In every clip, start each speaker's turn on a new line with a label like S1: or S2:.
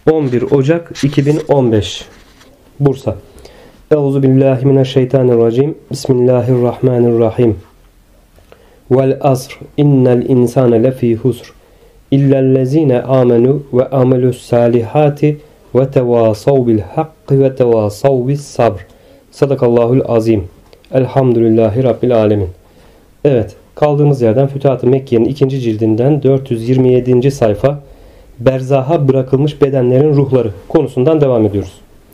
S1: 11 Ocak 2015 Bursa. Euzubillahimineşşeytanirracim. Bismillahirrahmanirrahim. Vel asr innel insane lefî husr illellezîne âmenû ve amelüssâlihâti ve tevâsav bil hakkı ve tevâsav bis sabr. Sadakallahul azim. Elhamdülillahi Rabbil alemin. Evet, kaldığımız yerden Fütuhat-ı Mekke'nin 2. cildinden 427. sayfa Berzaha bırakılmış bedenlerin ruhları konusundan devam ediyoruz.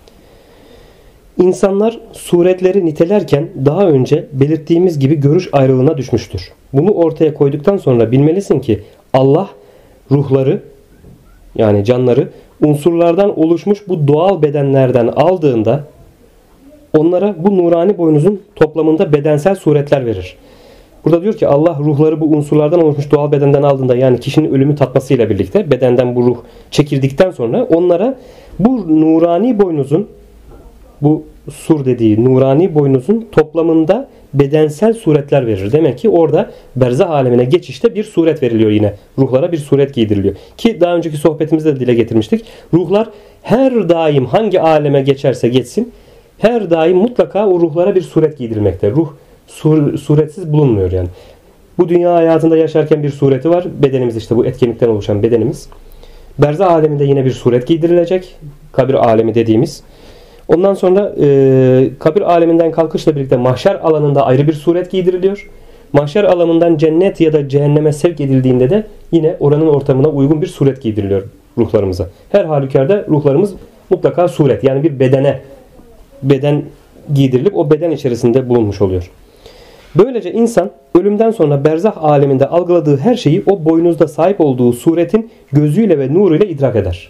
S1: İnsanlar suretleri nitelerken daha önce belirttiğimiz gibi görüş ayrılığına düşmüştür. Bunu ortaya koyduktan sonra bilmelisin ki Allah ruhları, yani canları unsurlardan oluşmuş bu doğal bedenlerden aldığında onlara bu nurani boynuzun toplamında bedensel suretler verir. Burada diyor ki Allah ruhları bu unsurlardan oluşmuş doğal bedenden aldığında, yani kişinin ölümü tatmasıyla birlikte bedenden bu ruh çekildikten sonra onlara bu nurani boynuzun, bu sur dediği nurani boynuzun toplamında bedensel suretler verir. Demek ki orada berzah alemine geçişte bir suret veriliyor yine. Ruhlara bir suret giydiriliyor. Ki daha önceki sohbetimizde de dile getirmiştik. Ruhlar her daim hangi aleme geçerse geçsin, her daim mutlaka o ruhlara bir suret giydirilmekte. Ruh suretsiz bulunmuyor yani. Bu dünya hayatında yaşarken bir sureti var. Bedenimiz, işte bu et kemikten oluşan bedenimiz. Berzah aleminde yine bir suret giydirilecek. Kabir alemi dediğimiz. Ondan sonra kabir aleminden kalkışla birlikte mahşer alanında ayrı bir suret giydiriliyor. Mahşer alanından cennet ya da cehenneme sevk edildiğinde de yine oranın ortamına uygun bir suret giydiriliyor ruhlarımıza. Her halükarda ruhlarımız mutlaka suret, yani bir beden giydirilip o beden içerisinde bulunmuş oluyor. Böylece insan ölümden sonra berzah aleminde algıladığı her şeyi o boynuzda sahip olduğu suretin gözüyle ve nuruyla idrak eder.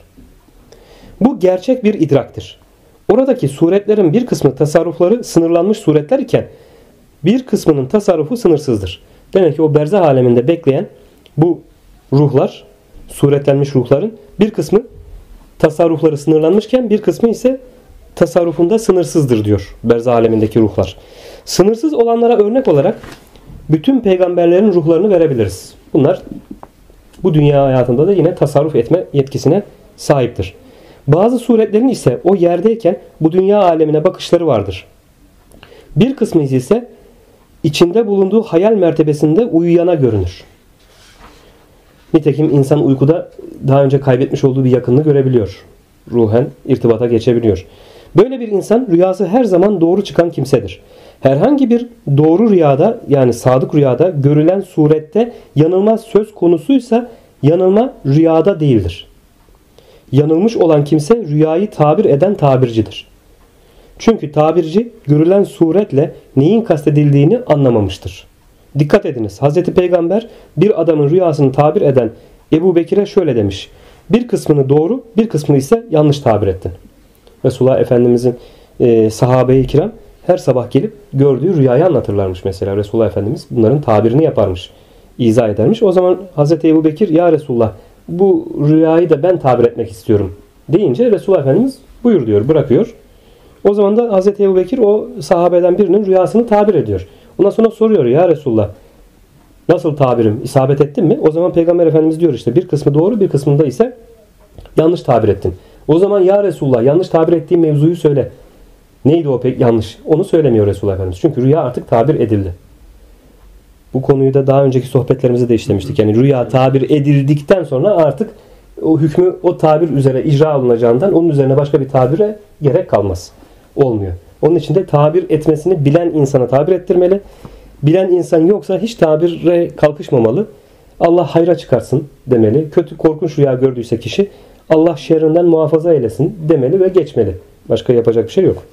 S1: Bu gerçek bir idraktır. Oradaki suretlerin bir kısmı tasarrufları sınırlanmış suretler iken bir kısmının tasarrufu sınırsızdır. Demek ki o berzah aleminde bekleyen bu ruhlar, suretlenmiş ruhların bir kısmı tasarrufları sınırlanmışken bir kısmı ise tasarrufunda sınırsızdır diyor berzah alemindeki ruhlar. Sınırsız olanlara örnek olarak bütün peygamberlerin ruhlarını verebiliriz. Bunlar bu dünya hayatında da yine tasarruf etme yetkisine sahiptir. Bazı suretlerin ise o yerdeyken bu dünya alemine bakışları vardır. Bir kısmı ise içinde bulunduğu hayal mertebesinde uyuyana görünür. Nitekim insan uykuda daha önce kaybetmiş olduğu bir yakınını görebiliyor. Ruhen irtibata geçebiliyor. Böyle bir insan rüyası her zaman doğru çıkan kimsedir. Herhangi bir doğru rüyada, yani sadık rüyada görülen surette yanılma söz konusuysa yanılma rüyada değildir. Yanılmış olan kimse rüyayı tabir eden tabircidir. Çünkü tabirci görülen suretle neyin kastedildiğini anlamamıştır. Dikkat ediniz. Hazreti Peygamber bir adamın rüyasını tabir eden Ebu Bekir'e şöyle demiş: bir kısmını doğru, bir kısmını ise yanlış tabir ettin. Resulullah Efendimizin sahabe-i kiram her sabah gelip gördüğü rüyayı anlatırlarmış mesela. Resulullah Efendimiz bunların tabirini yaparmış, izah edermiş. O zaman Hazreti Ebu Bekir, ya Resulullah bu rüyayı da ben tabir etmek istiyorum deyince Resulullah Efendimiz buyur diyor, bırakıyor. O zaman da Hazreti Ebu Bekir o sahabeden birinin rüyasını tabir ediyor. Ondan sonra soruyor, ya Resulullah nasıl tabirim, isabet ettin mi? O zaman Peygamber Efendimiz diyor, işte bir kısmı doğru, bir kısmında ise yanlış tabir ettin. O zaman ya Resulullah yanlış tabir ettiğim mevzuyu söyle. Neydi o pek yanlış? Onu söylemiyor Resulullah Efendimiz. Çünkü rüya artık tabir edildi. Bu konuyu da daha önceki sohbetlerimizde de işlemiştik. Yani rüya tabir edildikten sonra artık o hükmü o tabir üzere icra olunacağından onun üzerine başka bir tabire gerek kalmaz. Olmuyor. Onun için de tabir etmesini bilen insana tabir ettirmeli. Bilen insan yoksa hiç tabire kalkışmamalı. Allah hayra çıkarsın demeli. Kötü, korkunç rüya gördüyse kişi Allah şerrinden muhafaza eylesin demeli ve geçmeli. Başka yapacak bir şey yok.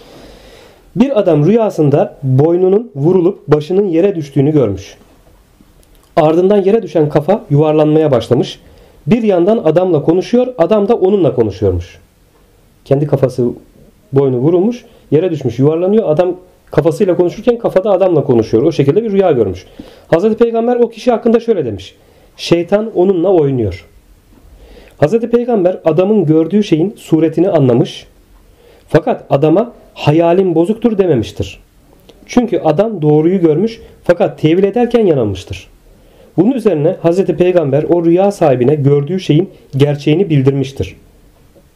S1: Bir adam rüyasında boynunun vurulup başının yere düştüğünü görmüş. Ardından yere düşen kafa yuvarlanmaya başlamış. Bir yandan adamla konuşuyor, adam da onunla konuşuyormuş. Kendi kafası, boynu vurulmuş, yere düşmüş, yuvarlanıyor. Adam kafasıyla konuşurken kafada adamla konuşuyor. O şekilde bir rüya görmüş. Hazreti Peygamber o kişi hakkında şöyle demiş: şeytan onunla oynuyor. Hazreti Peygamber adamın gördüğü şeyin suretini anlamış. Fakat adama hayalin bozuktur dememiştir. Çünkü adam doğruyu görmüş fakat tevil ederken yanılmıştır. Bunun üzerine Hazreti Peygamber o rüya sahibine gördüğü şeyin gerçeğini bildirmiştir.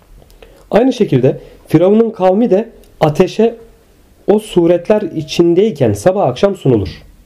S1: Aynı şekilde Firavun'un kavmi de ateşe o suretler içindeyken sabah akşam sunulur.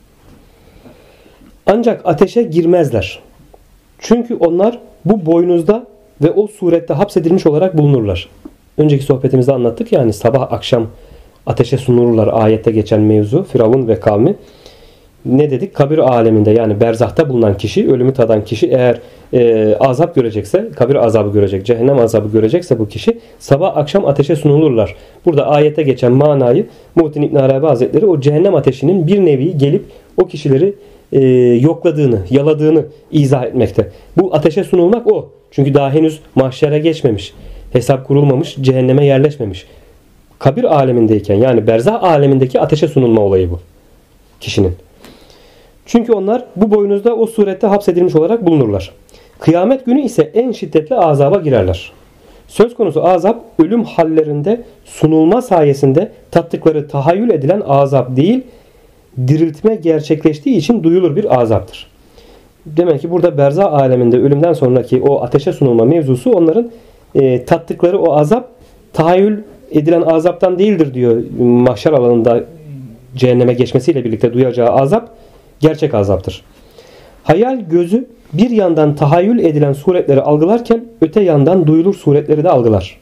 S1: Ancak ateşe girmezler. Çünkü onlar bu boynuzda ve o surette hapsedilmiş olarak bulunurlar. Önceki sohbetimizde anlattık yani sabah akşam ateşe sunulurlar ayette geçen mevzu Firavun ve kavmi. Ne dedik? Kabir aleminde yani berzahta bulunan kişi, ölümü tadan kişi eğer azap görecekse, kabir azabı görecek, cehennem azabı görecekse bu kişi sabah akşam ateşe sunulurlar. Burada ayette geçen manayı Muhittin İbn Arabi Hazretleri o cehennem ateşinin bir nevi gelip o kişileri yokladığını, yaladığını izah etmekte. Bu ateşe sunulmak o. Çünkü daha henüz mahşere geçmemiş. Hesap kurulmamış, cehenneme yerleşmemiş. Kabir alemindeyken yani berzah alemindeki ateşe sunulma olayı bu kişinin. Çünkü onlar bu boynuzda o surette hapsedilmiş olarak bulunurlar. Kıyamet günü ise en şiddetli azaba girerler. Söz konusu azap ölüm hallerinde sunulma sayesinde tattıkları tahayyül edilen azap değil, diriltme gerçekleştiği için duyulur bir azaptır. Demek ki burada berzah aleminde ölümden sonraki o ateşe sunulma mevzusu onların tattıkları o azap tahayyül edilen azaptan değildir diyor. Mahşer alanında cehenneme geçmesiyle birlikte duyacağı azap gerçek azaptır. Hayal gözü bir yandan tahayyül edilen suretleri algılarken öte yandan duyulur suretleri de algılar.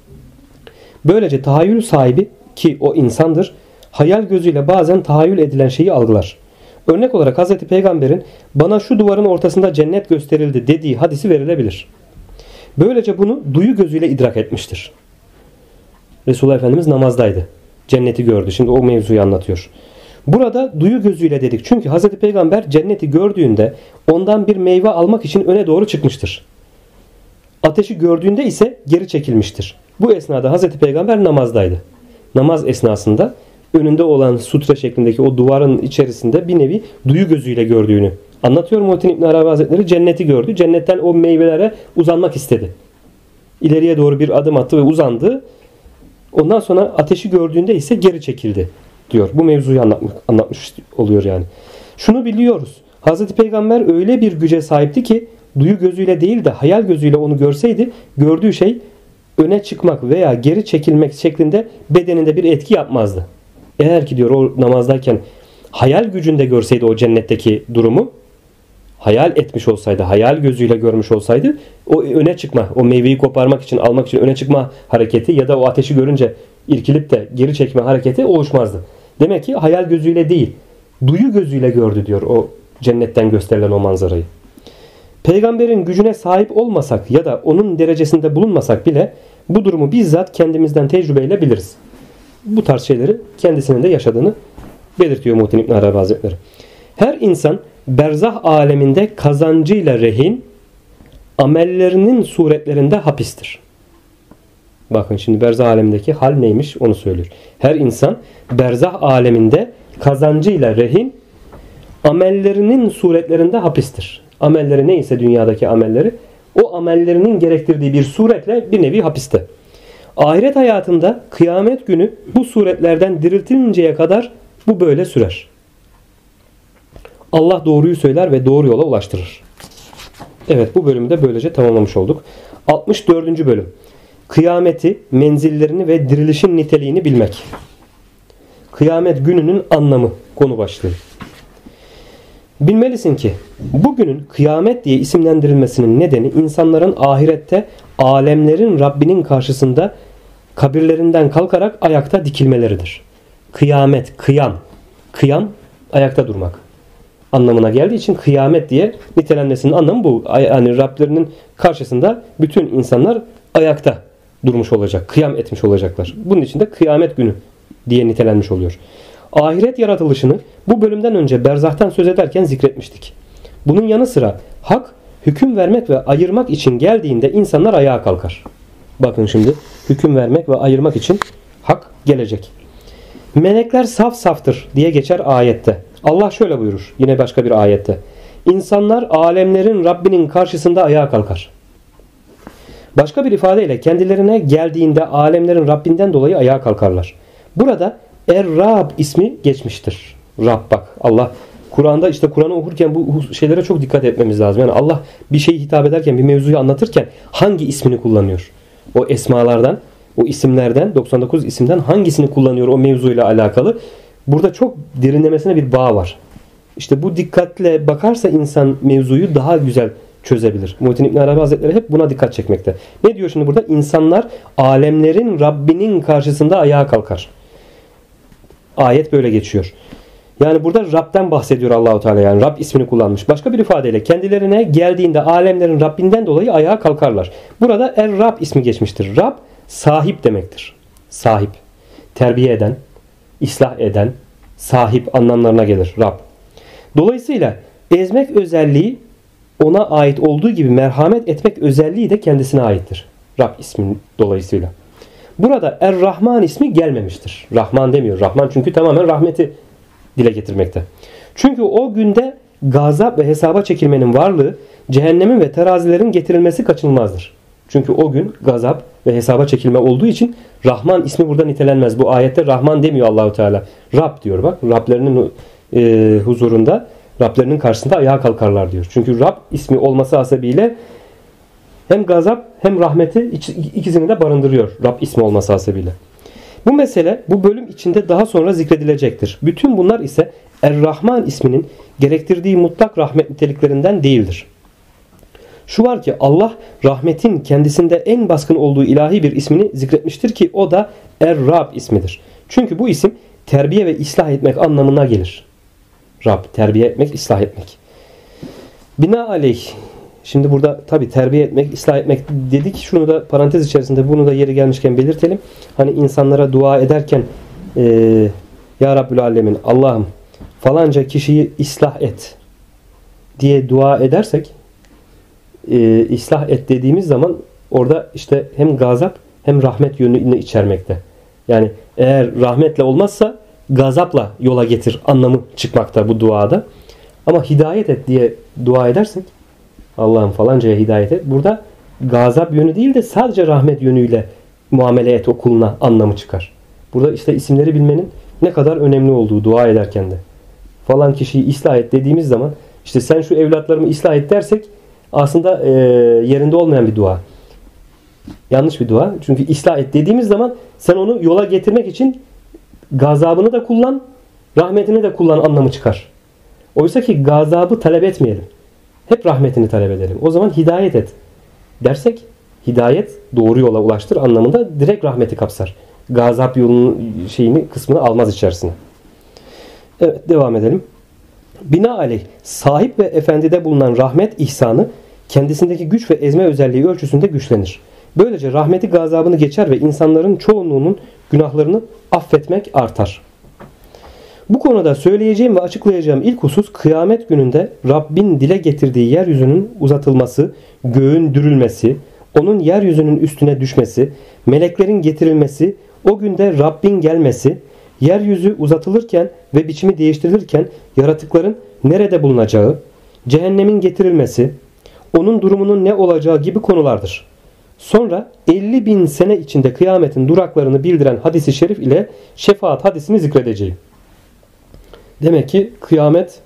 S1: Böylece tahayyül sahibi ki o insandır, hayal gözüyle bazen tahayyül edilen şeyi algılar. Örnek olarak Hz. Peygamber'in bana şu duvarın ortasında cennet gösterildi dediği hadisi verilebilir. Böylece bunu duyu gözüyle idrak etmiştir. Resulullah Efendimiz namazdaydı. Cenneti gördü. Şimdi o mevzuyu anlatıyor. Burada duyu gözüyle dedik. Çünkü Hz. Peygamber cenneti gördüğünde ondan bir meyve almak için öne doğru çıkmıştır. Ateşi gördüğünde ise geri çekilmiştir. Bu esnada Hz. Peygamber namazdaydı. Namaz esnasında önünde olan sutre şeklindeki o duvarın içerisinde bir nevi duyu gözüyle gördüğünü anlatıyor Muhittin İbn Arabi Hazretleri. Cenneti gördü. Cennetten o meyvelere uzanmak istedi. İleriye doğru bir adım attı ve uzandı. Ondan sonra ateşi gördüğünde ise geri çekildi diyor. Bu mevzuyu anlatmış oluyor yani. Şunu biliyoruz. Hz. Peygamber öyle bir güce sahipti ki duyu gözüyle değil de hayal gözüyle onu görseydi gördüğü şey öne çıkmak veya geri çekilmek şeklinde bedeninde bir etki yapmazdı. Eğer ki diyor o namazdayken hayal gücünde görseydi o cennetteki durumu, hayal etmiş olsaydı, hayal gözüyle görmüş olsaydı o öne çıkma, o meyveyi koparmak için, almak için öne çıkma hareketi ya da o ateşi görünce irkilip de geri çekme hareketi oluşmazdı. Demek ki hayal gözüyle değil, duyu gözüyle gördü diyor o cennetten gösterilen o manzarayı. Peygamberin gücüne sahip olmasak ya da onun derecesinde bulunmasak bile bu durumu bizzat kendimizden tecrübeyle biliriz. Bu tarz şeyleri kendisinin de yaşadığını belirtiyor Muhittin İbn Arabi Hazretleri. Her insan berzah aleminde kazancıyla rehin, amellerinin suretlerinde hapistir. Bakın şimdi berzah alemindeki hal neymiş onu söylüyor. Her insan berzah aleminde kazancıyla rehin, amellerinin suretlerinde hapistir. Amelleri neyse dünyadaki amelleri, o amellerinin gerektirdiği bir suretle bir nevi hapiste. Ahiret hayatında kıyamet günü bu suretlerden diriltilinceye kadar bu böyle sürer. Allah doğruyu söyler ve doğru yola ulaştırır. Evet, bu bölümü de böylece tamamlamış olduk. 64. bölüm. Kıyameti, menzillerini ve dirilişin niteliğini bilmek. Kıyamet gününün anlamı konu başlığı. Bilmelisin ki bugünün kıyamet diye isimlendirilmesinin nedeni insanların ahirette alemlerin Rabbinin karşısında kabirlerinden kalkarak ayakta dikilmeleridir. Kıyamet, kıyam. Kıyam ayakta durmak anlamına geldiği için kıyamet diye nitelenmesinin anlamı bu. Yani Rablerinin karşısında bütün insanlar ayakta durmuş olacak. Kıyam etmiş olacaklar. Bunun için de kıyamet günü diye nitelenmiş oluyor. Ahiret yaratılışını bu bölümden önce berzahtan söz ederken zikretmiştik. Bunun yanı sıra hak hüküm vermek ve ayırmak için geldiğinde insanlar ayağa kalkar. Bakın şimdi hüküm vermek ve ayırmak için hak gelecek. Melekler saf saftır diye geçer ayette. Allah şöyle buyurur yine başka bir ayette. İnsanlar alemlerin Rabbinin karşısında ayağa kalkar. Başka bir ifadeyle kendilerine geldiğinde alemlerin Rabbinden dolayı ayağa kalkarlar. Burada Er-Rab ismi geçmiştir. Rab bak Allah Kur'an'da işte Kur'an'ı okurken bu şeylere çok dikkat etmemiz lazım. Yani Allah bir şeyi hitap ederken bir mevzuyu anlatırken hangi ismini kullanıyor? O esmalardan O isimlerden, 99 isimden hangisini kullanıyor o mevzuyla alakalı? Burada çok derinlemesine bir bağ var. İşte bu dikkatle bakarsa insan mevzuyu daha güzel çözebilir. Muhittin İbn Arabi Hazretleri hep buna dikkat çekmekte. Ne diyor şimdi burada? İnsanlar alemlerin Rabbinin karşısında ayağa kalkar. Ayet böyle geçiyor. Yani burada Rab'den bahsediyor Allahu Teala, yani Rab ismini kullanmış. Başka bir ifadeyle kendilerine geldiğinde alemlerin Rabbinden dolayı ayağa kalkarlar. Burada Er-Rab ismi geçmiştir. Rab sahip demektir. Sahip. Terbiye eden, ıslah eden, sahip anlamlarına gelir Rab. Dolayısıyla ezmek özelliği ona ait olduğu gibi merhamet etmek özelliği de kendisine aittir. Rab ismin dolayısıyla. Burada Er-Rahman ismi gelmemiştir. Rahman demiyor. Rahman çünkü tamamen rahmeti dile getirmekte. Çünkü o günde gazap ve hesaba çekilmenin varlığı, cehennemin ve terazilerin getirilmesi kaçınılmazdır. Çünkü o gün gazap ve hesaba çekilme olduğu için Rahman ismi burada nitelenmez. Bu ayette Rahman demiyor Allahu Teala. Rab diyor bak. Rablerinin huzurunda, Rablerinin karşısında ayağa kalkarlar diyor. Çünkü Rab ismi olması hasebiyle hem gazap hem rahmeti ikisini de barındırıyor. Rab ismi olması hasebiyle. Bu mesele bu bölüm içinde daha sonra zikredilecektir. Bütün bunlar ise Er-Rahman isminin gerektirdiği mutlak rahmet niteliklerinden değildir. Şu var ki Allah rahmetin kendisinde en baskın olduğu ilahi bir ismini zikretmiştir ki o da Er-Rab ismidir. Çünkü bu isim terbiye ve ıslah etmek anlamına gelir. Rab, terbiye etmek, ıslah etmek. Binaenaleyh, şimdi burada tabi terbiye etmek, ıslah etmek dedik. Şunu da parantez içerisinde, bunu da yeri gelmişken belirtelim. Hani insanlara dua ederken Ya Rabbül Alemin, Allah'ım falanca kişiyi ıslah et diye dua edersek, ıslah et dediğimiz zaman orada işte hem gazap hem rahmet yönünü içermekte. Yani eğer rahmetle olmazsa gazapla yola getir anlamı çıkmakta bu duada. Ama hidayet et diye dua edersek, Allah'ım falancaya hidayet et, burada gazap yönü değil de sadece rahmet yönüyle muamele et o kuluna anlamı çıkar. Burada işte isimleri bilmenin ne kadar önemli olduğu dua ederken de. Falan kişiyi ıslah et dediğimiz zaman, işte sen şu evlatlarımı ıslah et dersek aslında yerinde olmayan bir dua. Yanlış bir dua. Çünkü ıslah et dediğimiz zaman sen onu yola getirmek için gazabını da kullan, rahmetini de kullan anlamı çıkar. Oysa ki gazabı talep etmeyelim. Hep rahmetini talep edelim. O zaman hidayet et dersek, hidayet doğru yola ulaştır anlamında direkt rahmeti kapsar. Gazap yolunun kısmını almaz içerisine. Evet, devam edelim. Binaenaleyh sahip ve efendide bulunan rahmet ihsanı kendisindeki güç ve ezme özelliği ölçüsünde güçlenir. Böylece rahmeti gazabını geçer ve insanların çoğunluğunun günahlarını affetmek artar. Bu konuda söyleyeceğim ve açıklayacağım ilk husus kıyamet gününde Rabbin dile getirdiği yeryüzünün uzatılması, göğün dürülmesi, onun yeryüzünün üstüne düşmesi, meleklerin getirilmesi, o günde Rabbin gelmesi, yeryüzü uzatılırken ve biçimi değiştirilirken yaratıkların nerede bulunacağı, cehennemin getirilmesi, onun durumunun ne olacağı gibi konulardır. Sonra 50.000 sene içinde kıyametin duraklarını bildiren hadisi şerif ile şefaat hadisini zikredeceğim. Demek ki kıyamet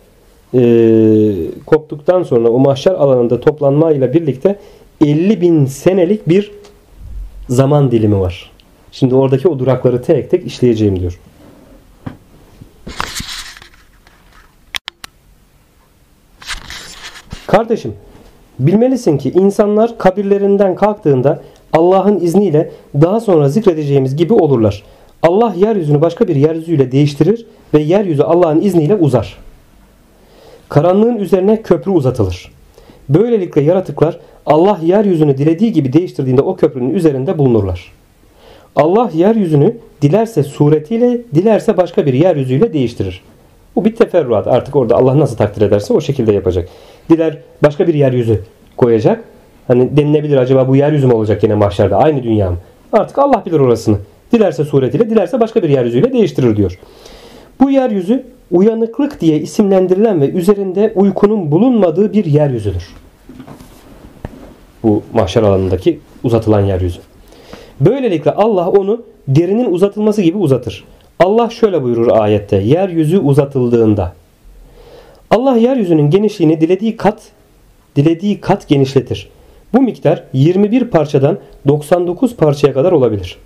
S1: koptuktan sonra o mahşer alanında toplanmayla birlikte 50.000 senelik bir zaman dilimi var. Şimdi oradaki o durakları tek tek işleyeceğim diyor. Kardeşim, bilmelisin ki insanlar kabirlerinden kalktığında Allah'ın izniyle daha sonra zikredeceğimiz gibi olurlar. Allah yeryüzünü başka bir yeryüzüyle değiştirir ve yeryüzü Allah'ın izniyle uzar. Karanlığın üzerine köprü uzatılır. Böylelikle yaratıklar Allah yeryüzünü dilediği gibi değiştirdiğinde o köprünün üzerinde bulunurlar. Allah yeryüzünü dilerse suretiyle, dilerse başka bir yeryüzüyle değiştirir. Bu bir teferruat. Artık orada Allah nasıl takdir ederse o şekilde yapacak. Diler başka bir yeryüzü koyacak. Hani denilebilir, acaba bu yeryüzü mü olacak yine mahşerde? Aynı dünya mı? Artık Allah bilir orasını. Dilerse suretiyle, dilerse başka bir yeryüzüyle değiştirir diyor. Bu yeryüzü uyanıklık diye isimlendirilen ve üzerinde uykunun bulunmadığı bir yeryüzüdür. Bu mahşer alanındaki uzatılan yeryüzü. Böylelikle Allah onu derinin uzatılması gibi uzatır. Allah şöyle buyurur ayette: yeryüzü uzatıldığında. Allah yeryüzünün genişliğini dilediği kat genişletir. Bu miktar 21 parçadan 99 parçaya kadar olabilir.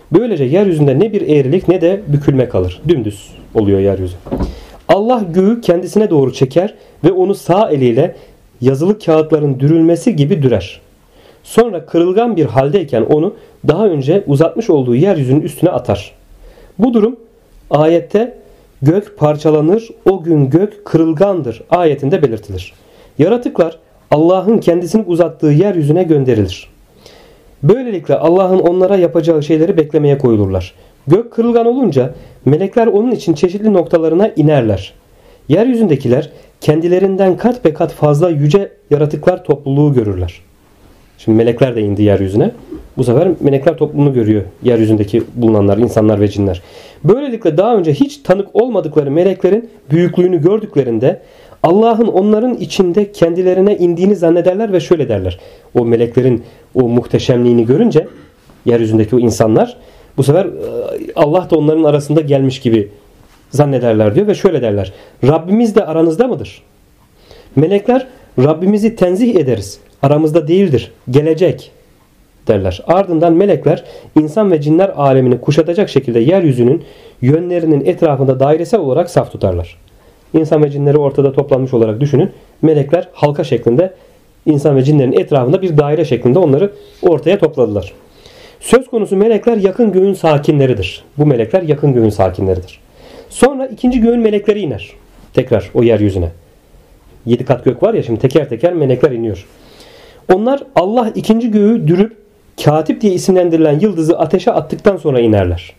S1: Böylece yeryüzünde ne bir eğrilik ne de bükülme kalır. Dümdüz oluyor yeryüzü. Allah göğü kendisine doğru çeker ve onu sağ eliyle yazılı kağıtların dürülmesi gibi dürer. Sonra kırılgan bir haldeyken onu daha önce uzatmış olduğu yeryüzünün üstüne atar. Bu durum ayette gök parçalanır, o gün gök kırılgandır ayetinde belirtilir. Yaratıklar Allah'ın kendisini uzattığı yeryüzüne gönderilir. Böylelikle Allah'ın onlara yapacağı şeyleri beklemeye koyulurlar. Gök kırılgan olunca melekler onun için çeşitli noktalarına inerler. Yeryüzündekiler kendilerinden kat be kat fazla yüce yaratıklar topluluğu görürler. Şimdi melekler de indi yeryüzüne. Bu sefer melekler topluluğunu görüyor yeryüzündeki bulunanlar, insanlar ve cinler. Böylelikle daha önce hiç tanık olmadıkları meleklerin büyüklüğünü gördüklerinde Allah'ın onların içinde kendilerine indiğini zannederler ve şöyle derler. O meleklerin o muhteşemliğini görünce yeryüzündeki o insanlar bu sefer Allah da onların arasında gelmiş gibi zannederler diyor ve şöyle derler. Rabbimiz de aranızda mıdır? Melekler Rabbimizi tenzih ederiz. Aramızda değildir. Gelecek derler. Ardından melekler insan ve cinler alemini kuşatacak şekilde yeryüzünün yönlerinin etrafında dairesel olarak saf tutarlar. İnsan ve cinleri ortada toplanmış olarak düşünün. Melekler halka şeklinde insan ve cinlerin etrafında bir daire şeklinde onları ortaya topladılar. Söz konusu melekler yakın göğün sakinleridir. Bu melekler yakın göğün sakinleridir. Sonra ikinci göğün melekleri iner. Tekrar o yeryüzüne. 7 kat gök var ya, şimdi teker teker melekler iniyor. Onlar Allah ikinci göğü dürüp Katip diye isimlendirilen yıldızı ateşe attıktan sonra inerler.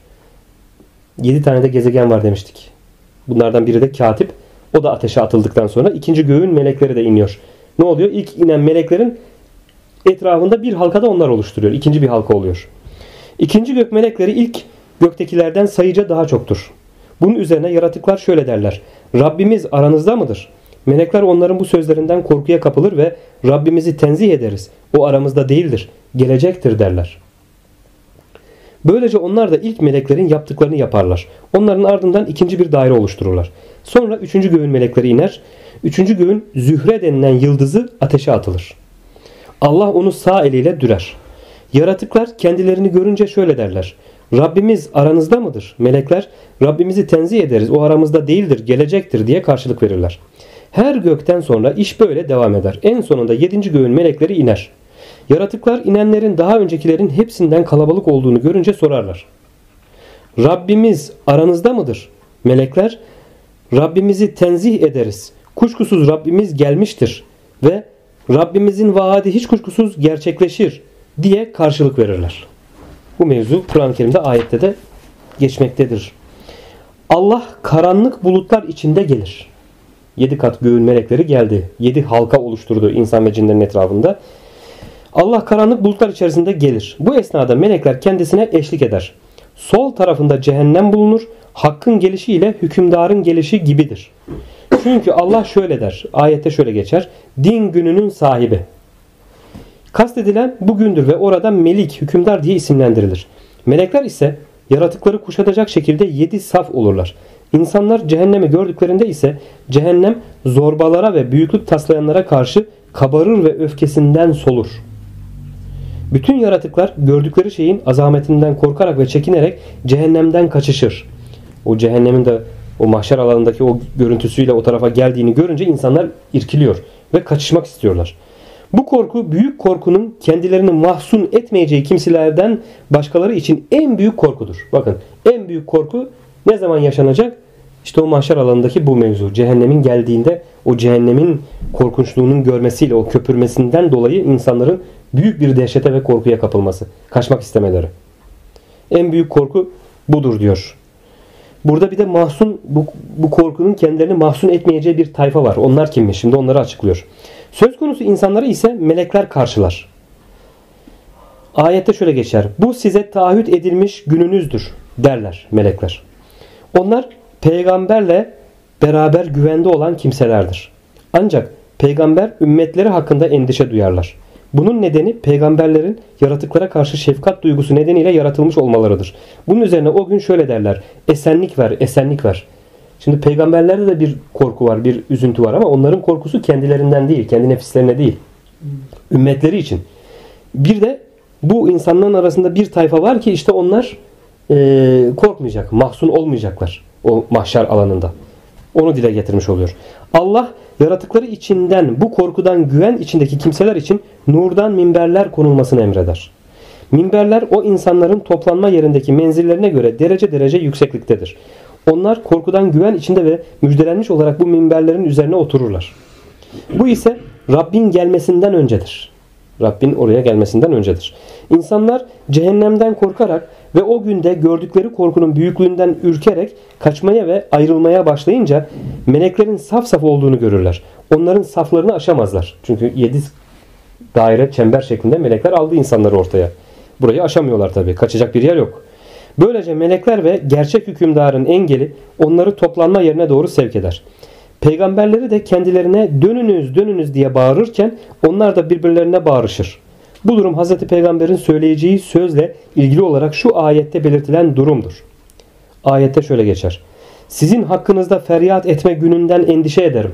S1: 7 tane de gezegen var demiştik. Bunlardan biri de Katip. O da ateşe atıldıktan sonra ikinci göğün melekleri de iniyor. Ne oluyor? İlk inen meleklerin etrafında bir halkada onlar oluşturuyor. İkinci bir halka oluyor. İkinci gök melekleri ilk göktekilerden sayıca daha çoktur. Bunun üzerine yaratıklar şöyle derler. Rabbimiz aranızda mıdır? Melekler onların bu sözlerinden korkuya kapılır ve Rabbimizi tenzih ederiz. O aramızda değildir. Gelecektir derler. Böylece onlar da ilk meleklerin yaptıklarını yaparlar. Onların ardından ikinci bir daire oluştururlar. Sonra üçüncü göğün melekleri iner. Üçüncü göğün Zühre denilen yıldızı ateşe atılır. Allah onu sağ eliyle dürer. Yaratıklar kendilerini görünce şöyle derler. Rabbimiz aranızda mıdır? Melekler Rabbimizi tenzih ederiz. O aramızda değildir, gelecektir diye karşılık verirler. Her gökten sonra iş böyle devam eder. En sonunda 7. göğün melekleri iner. Yaratıklar inenlerin daha öncekilerin hepsinden kalabalık olduğunu görünce sorarlar. Rabbimiz aranızda mıdır? Melekler Rabbimizi tenzih ederiz. Kuşkusuz Rabbimiz gelmiştir ve Rabbimizin vaadi hiç kuşkusuz gerçekleşir diye karşılık verirler. Bu mevzu Kur'an-ı Kerim'de ayette de geçmektedir. Allah karanlık bulutlar içinde gelir. 7 kat göğün melekleri geldi. 7 halka oluşturdu insan ve cinlerin etrafında. Allah karanlık bulutlar içerisinde gelir. Bu esnada melekler kendisine eşlik eder. Sol tarafında cehennem bulunur. Hakkın gelişiyle hükümdarın gelişi gibidir. Çünkü Allah şöyle der. Ayette şöyle geçer. Din gününün sahibi. Kastedilen bugündür ve orada melik, hükümdar diye isimlendirilir. Melekler ise yaratıkları kuşatacak şekilde 7 saf olurlar. İnsanlar cehennemi gördüklerinde ise cehennem zorbalara ve büyüklük taslayanlara karşı kabarır ve öfkesinden solur. Bütün yaratıklar gördükleri şeyin azametinden korkarak ve çekinerek cehennemden kaçışır. O cehennemin de o mahşer alanındaki o görüntüsüyle o tarafa geldiğini görünce insanlar irkiliyor ve kaçışmak istiyorlar. Bu korku büyük korkunun kendilerini mahzun etmeyeceği kimselerden başkaları için en büyük korkudur. Bakın, en büyük korku ne zaman yaşanacak? İşte o mahşer alanındaki bu mevzu. Cehennemin geldiğinde o cehennemin korkunçluğunun görmesiyle, o köpürmesinden dolayı insanların büyük bir dehşete ve korkuya kapılması. Kaçmak istemeleri. En büyük korku budur diyor. Burada bir de mahzun, bu korkunun kendilerini mahzun etmeyeceği bir tayfa var. Onlar kimmiş? Şimdi onları açıklıyor. Söz konusu insanları ise melekler karşılar. Ayette şöyle geçer. Bu size taahhüt edilmiş gününüzdür derler melekler. Onlar peygamberle beraber güvende olan kimselerdir. Ancak peygamber ümmetleri hakkında endişe duyarlar. Bunun nedeni peygamberlerin yaratıklara karşı şefkat duygusu nedeniyle yaratılmış olmalarıdır. Bunun üzerine o gün şöyle derler. Esenlik ver, esenlik ver. Şimdi peygamberlerde de bir korku var, bir üzüntü var ama onların korkusu kendilerinden değil, kendi nefislerine değil. Ümmetleri için. Bir de bu insanların arasında bir tayfa var ki işte onlar korkmayacak, mahzun olmayacaklar o mahşer alanında. Onu dile getirmiş oluyor. Allah yaratıkları içinden bu korkudan güven içindeki kimseler için nurdan minberler konulmasını emreder. Minberler o insanların toplanma yerindeki menzillerine göre derece derece yüksekliktedir. Onlar korkudan güven içinde ve müjdelenmiş olarak bu minberlerin üzerine otururlar. Bu ise Rabbin gelmesinden öncedir. Rabbin oraya gelmesinden öncedir. İnsanlar cehennemden korkarak ve o günde gördükleri korkunun büyüklüğünden ürkerek kaçmaya ve ayrılmaya başlayınca meleklerin saf saf olduğunu görürler. Onların saflarını aşamazlar. Çünkü 7 daire çember şeklinde melekler aldı insanları ortaya. Burayı aşamıyorlar tabii. Kaçacak bir yer yok. Böylece melekler ve gerçek hükümdarın engeli onları toplanma yerine doğru sevk eder. Peygamberleri de kendilerine dönünüz dönünüz diye bağırırken onlar da birbirlerine bağırışır. Bu durum Hz. Peygamber'in söyleyeceği sözle ilgili olarak şu ayette belirtilen durumdur. Ayette şöyle geçer. Sizin hakkınızda feryat etme gününden endişe ederim.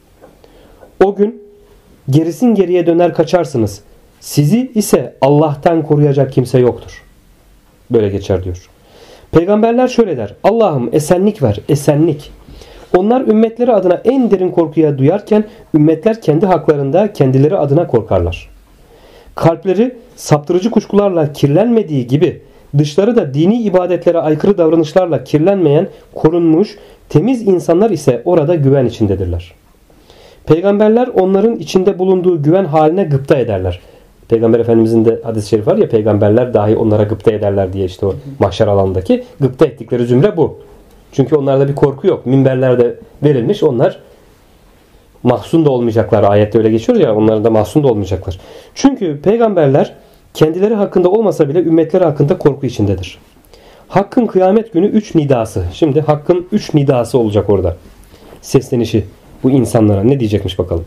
S1: O gün gerisin geriye döner kaçarsınız. Sizi ise Allah'tan koruyacak kimse yoktur. Böyle geçer diyor. Peygamberler şöyle der. Allah'ım esenlik ver, esenlik. Onlar ümmetleri adına en derin korkuya duyarken ümmetler kendi haklarında kendileri adına korkarlar. Kalpleri saptırıcı kuşkularla kirlenmediği gibi dışları da dini ibadetlere aykırı davranışlarla kirlenmeyen, korunmuş, temiz insanlar ise orada güven içindedirler. Peygamberler onların içinde bulunduğu güven haline gıpta ederler. Peygamber Efendimizin de hadis-i şerif var ya, peygamberler dahi onlara gıpta ederler diye, işte o mahşer alandaki gıpta ettikleri cümle bu. Çünkü onlarda bir korku yok. Minberlerde verilmiş, onlar mahzun da olmayacaklar. Ayette öyle geçiyor ya, onların da mahzun da olmayacaklar. Çünkü peygamberler kendileri hakkında olmasa bile ümmetleri hakkında korku içindedir. Hakkın kıyamet günü 3 nidası. Şimdi Hakk'ın 3 nidası olacak orada. Seslenişi bu insanlara ne diyecekmiş bakalım.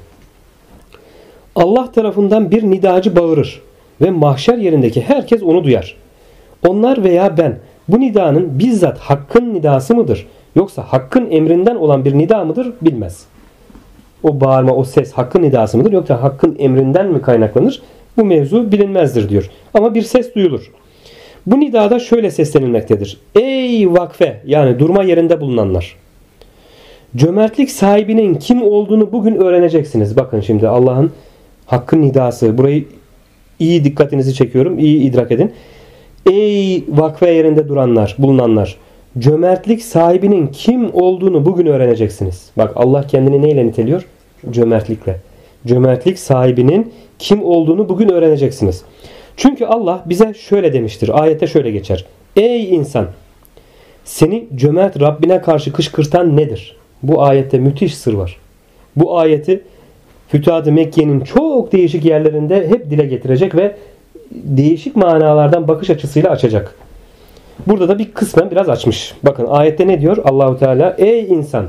S1: Allah tarafından bir nidacı bağırır ve mahşer yerindeki herkes onu duyar. Onlar veya ben bu nidanın bizzat Hakk'ın nidası mıdır yoksa Hakk'ın emrinden olan bir nida mıdır bilmez. O bağırma, o ses Hakk'ın nidası mıdır yoksa Hakk'ın emrinden mi kaynaklanır? Bu mevzu bilinmezdir diyor. Ama bir ses duyulur. Bu nidada şöyle seslenilmektedir. Ey vakfe, yani durma yerinde bulunanlar. Cömertlik sahibinin kim olduğunu bugün öğreneceksiniz. Bakın şimdi Allah'ın Hakk'ın nidası. Burayı iyi dikkatinizi çekiyorum. İyi idrak edin. Ey vakfe yerinde duranlar, bulunanlar. Cömertlik sahibinin kim olduğunu bugün öğreneceksiniz. Bak Allah kendini neyle niteliyor? Cömertlikle. Cömertlik sahibinin kim olduğunu bugün öğreneceksiniz. Çünkü Allah bize şöyle demiştir. Ayette şöyle geçer. Ey insan! Seni cömert Rabbine karşı kışkırtan nedir? Bu ayette müthiş sır var. Bu ayeti Fütuhat-ı Mekke'nin çok değişik yerlerinde hep dile getirecek ve değişik manalardan bakış açısıyla açacak. Burada da bir kısmen biraz açmış. Bakın ayette ne diyor Allahu Teala? Ey insan!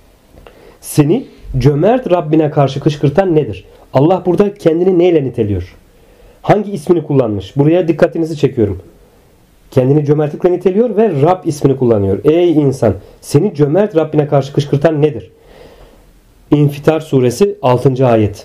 S1: Seni cömert Rabbine karşı kışkırtan nedir? Allah burada kendini neyle niteliyor? Hangi ismini kullanmış? Buraya dikkatinizi çekiyorum. Kendini cömertlikle niteliyor ve Rab ismini kullanıyor. Ey insan! Seni cömert Rabbine karşı kışkırtan nedir? İnfitar suresi 6. ayet.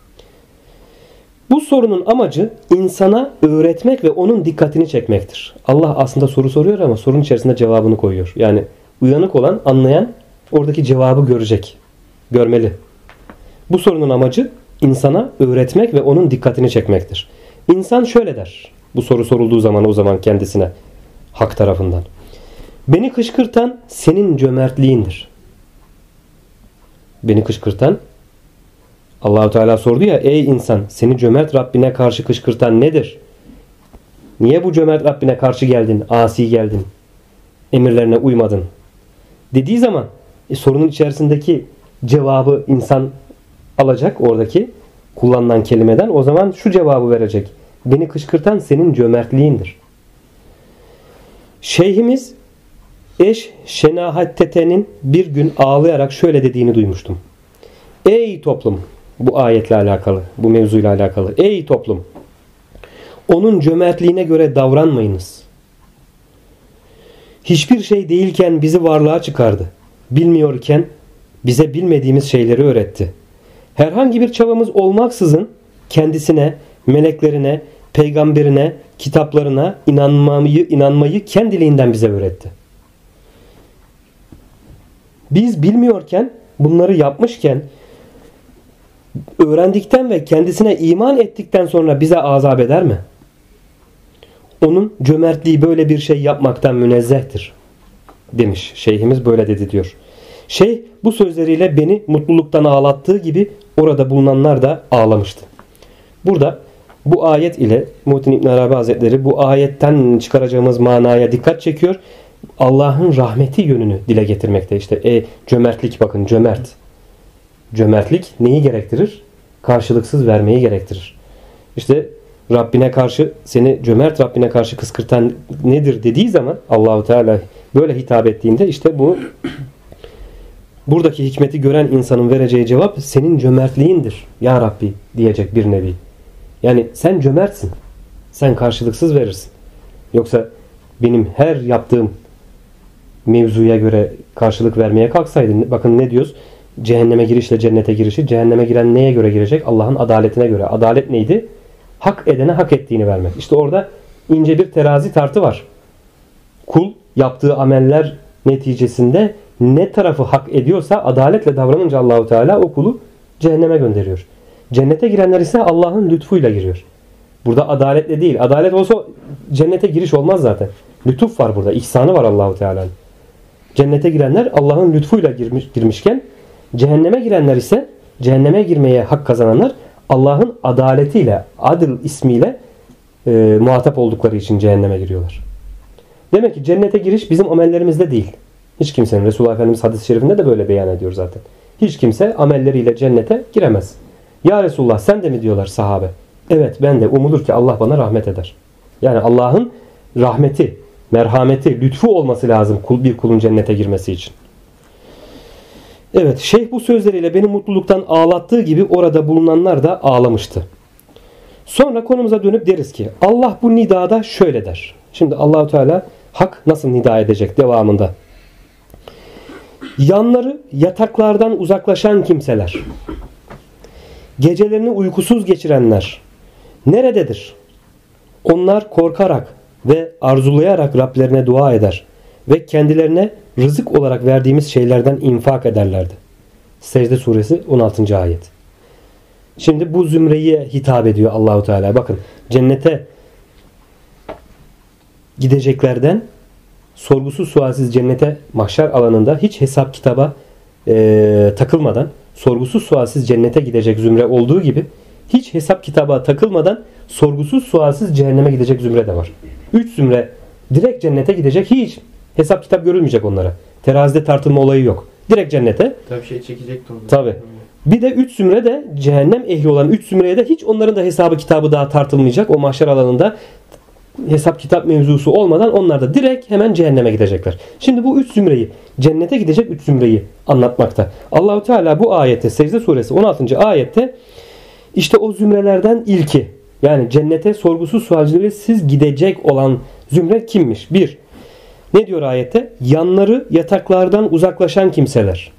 S1: Bu sorunun amacı insana öğretmek ve onun dikkatini çekmektir. Allah aslında soru soruyor ama sorunun içerisinde cevabını koyuyor. Yani uyanık olan, anlayan oradaki cevabı görecek. Görmeli. Bu sorunun amacı insana öğretmek ve onun dikkatini çekmektir. İnsan şöyle der. Bu soru sorulduğu zaman o zaman kendisine Hak tarafından. Beni kışkırtan senin cömertliğindir. Beni kışkırtan, Allah-u Teala sordu ya, ey insan seni cömert Rabbine karşı kışkırtan nedir? Niye bu cömert Rabbine karşı geldin, asi geldin, emirlerine uymadın? Dediği zaman sorunun içerisindeki cevabı insan alacak, oradaki kullanılan kelimeden, o zaman şu cevabı verecek. Beni kışkırtan senin cömertliğindir. Şeyhimiz Şenahattete'nin bir gün ağlayarak şöyle dediğini duymuştum. Ey toplum! Bu ayetle alakalı, bu mevzuyla alakalı. Ey toplum! Onun cömertliğine göre davranmayınız. Hiçbir şey değilken bizi varlığa çıkardı. Bilmiyorken bize bilmediğimiz şeyleri öğretti. Herhangi bir çabamız olmaksızın kendisine, meleklerine, peygamberine, kitaplarına inanmayı kendiliğinden bize öğretti. Biz bilmiyorken, bunları yapmışken, öğrendikten ve kendisine iman ettikten sonra bize azap eder mi? Onun cömertliği böyle bir şey yapmaktan münezzehtir demiş. Şeyhimiz böyle dedi diyor. Şeyh bu sözleriyle beni mutluluktan ağlattığı gibi orada bulunanlar da ağlamıştı. Burada bu ayet ile Muhittin İbn Arabi Hazretleri bu ayetten çıkaracağımız manaya dikkat çekiyor. Allah'ın rahmeti yönünü dile getirmekte. İşte cömertlik, bakın cömert. Cömertlik neyi gerektirir? Karşılıksız vermeyi gerektirir. İşte Rabbine karşı, seni cömert Rabbine karşı kıskırtan nedir dediği zaman Allahu Teala böyle hitap ettiğinde işte bu buradaki hikmeti gören insanın vereceği cevap senin cömertliğindir ya Rabbi diyecek bir nevi. Yani sen cömertsin. Sen karşılıksız verirsin. Yoksa benim her yaptığım mevzuya göre karşılık vermeye kalksaydın, bakın ne diyoruz? Cehenneme girişle cennete girişi. Cehenneme giren neye göre girecek? Allah'ın adaletine göre. Adalet neydi? Hak edene hak ettiğini vermek. İşte orada ince bir terazi tartı var. Kul yaptığı ameller neticesinde ne tarafı hak ediyorsa adaletle davranınca Allahu Teala o kulu cehenneme gönderiyor. Cennete girenler ise Allah'ın lütfuyla giriyor. Burada adaletle değil. Adalet olsa cennete giriş olmaz zaten. Lütuf var burada. İhsanı var Allahu Teala'nın. Cennete girenler Allah'ın lütfuyla girmişken cehenneme girenler ise cehenneme girmeye hak kazananlar Allah'ın adaletiyle, adil ismiyle muhatap oldukları için cehenneme giriyorlar. Demek ki cennete giriş bizim amellerimizde değil. Hiç kimsenin, Resulullah Efendimiz hadis-i şerifinde de böyle beyan ediyor zaten. Hiç kimse amelleriyle cennete giremez. Ya Resulullah sen de mi diyorlar sahabe? Evet ben de, umulur ki Allah bana rahmet eder. Yani Allah'ın rahmeti, merhameti, lütfu olması lazım bir kulun cennete girmesi için. Evet, şeyh bu sözleriyle beni mutluluktan ağlattığı gibi orada bulunanlar da ağlamıştı. Sonra konumuza dönüp deriz ki Allah bu nidada şöyle der. Şimdi Allahu Teala hak nasıl nida edecek devamında? Yanları yataklardan uzaklaşan kimseler, gecelerini uykusuz geçirenler nerededir? Onlar korkarak ve arzulayarak Rablerine dua eder ve kendilerine rızık olarak verdiğimiz şeylerden infak ederlerdi. Secde suresi 16. ayet. Şimdi bu zümreye hitap ediyor Allahu Teala. Bakın cennete gideceklerden sorgusuz sualsiz cennete mahşer alanında hiç hesap kitaba takılmadan sorgusuz sualsiz cennete gidecek zümre olduğu gibi hiç hesap kitaba takılmadan sorgusuz sualsiz cehenneme gidecek zümre de var. 3 zümre direkt cennete gidecek, hiç hesap kitap görülmeyecek onlara. Terazide tartılma olayı yok. Direkt cennete.
S2: Tabii şey çekecekti onu.
S1: Tabii. Bir de 3 zümre de cehennem ehli olan 3 zümreye de hiç onların da hesabı kitabı daha tartılmayacak. O mahşer alanında hesap kitap mevzusu olmadan onlar da direkt hemen cehenneme gidecekler. Şimdi bu 3 zümreyi, cennete gidecek 3 zümreyi anlatmakta. Allahu Teala bu ayette, Secde suresi 16. ayette işte o zümrelerden ilki, yani cennete sorgusuz sualsiz gidecek olan zümre kimmiş? 1. Ne diyor ayette? Yanları yataklardan uzaklaşan kimseler.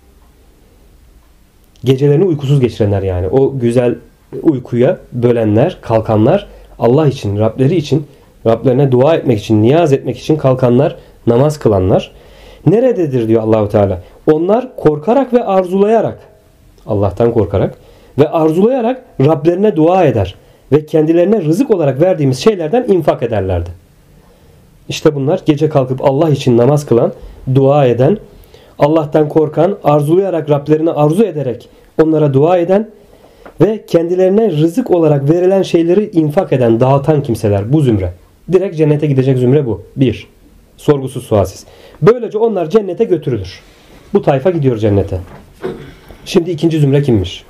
S1: Gecelerini uykusuz geçirenler yani. O güzel uykuya bölenler, kalkanlar, Allah için, Rableri için, Rablerine dua etmek için, niyaz etmek için kalkanlar, namaz kılanlar. Nerededir diyor Allahu Teala. Onlar korkarak ve arzulayarak, Allah'tan korkarak ve arzulayarak Rablerine dua eder ve kendilerine rızık olarak verdiğimiz şeylerden infak ederlerdi. İşte bunlar gece kalkıp Allah için namaz kılan, dua eden, Allah'tan korkan, arzulayarak Rablerine arzu ederek onlara dua eden ve kendilerine rızık olarak verilen şeyleri infak eden, dağıtan kimseler, bu zümre. Direkt cennete gidecek zümre bu. 1. Sorgusuz sualsiz. Böylece onlar cennete götürülür. Bu tayfa gidiyor cennete. Şimdi ikinci zümre kimmiş?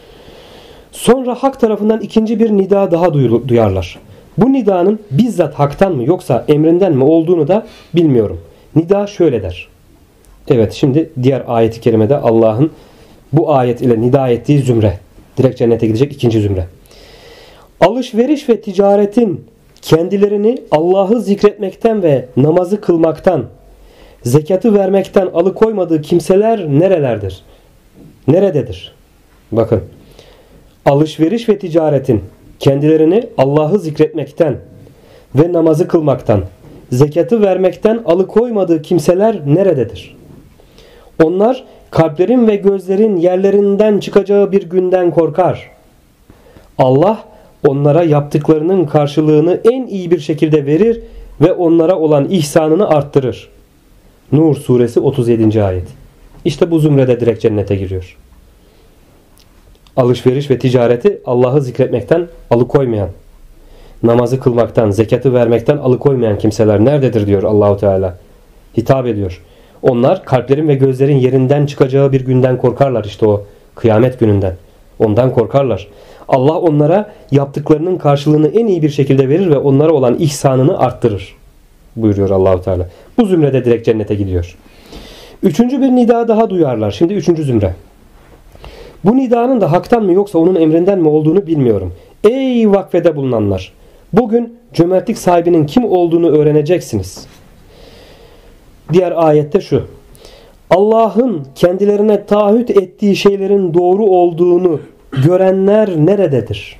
S1: Sonra hak tarafından ikinci bir nida daha duyarlar. Bu nidanın bizzat haktan mı yoksa emrinden mi olduğunu da bilmiyorum. Nida şöyle der. Evet, şimdi diğer ayeti kerimede Allah'ın bu ayet ile nida ettiği zümre. Direkt cennete gidecek ikinci zümre. Alışveriş ve ticaretin kendilerini Allah'ı zikretmekten ve namazı kılmaktan, zekatı vermekten alıkoymadığı kimseler nerelerdir? Nerededir? Bakın. Alışveriş ve ticaretin kendilerini Allah'ı zikretmekten ve namazı kılmaktan, zekatı vermekten alıkoymadığı kimseler nerededir? Onlar kalplerin ve gözlerin yerlerinden çıkacağı bir günden korkar. Allah onlara yaptıklarının karşılığını en iyi bir şekilde verir ve onlara olan ihsanını arttırır. Nur suresi 37. ayet. İşte bu zümrede direkt cennete giriyor. Alışveriş ve ticareti Allah'ı zikretmekten alıkoymayan, namazı kılmaktan, zekatı vermekten alıkoymayan kimseler nerededir diyor Allahu Teala. Hitap ediyor. Onlar kalplerin ve gözlerin yerinden çıkacağı bir günden korkarlar, işte o kıyamet gününden. Ondan korkarlar. Allah onlara yaptıklarının karşılığını en iyi bir şekilde verir ve onlara olan ihsanını arttırır buyuruyor Allahu Teala. Bu zümrede direkt cennete gidiyor. Üçüncü bir nida daha duyarlar. Şimdi üçüncü zümre. Bu nidanın da haktan mı yoksa onun emrinden mi olduğunu bilmiyorum. Ey vakfede bulunanlar! Bugün cömertlik sahibinin kim olduğunu öğreneceksiniz. Diğer ayette şu. Allah'ın kendilerine taahhüt ettiği şeylerin doğru olduğunu görenler nerededir?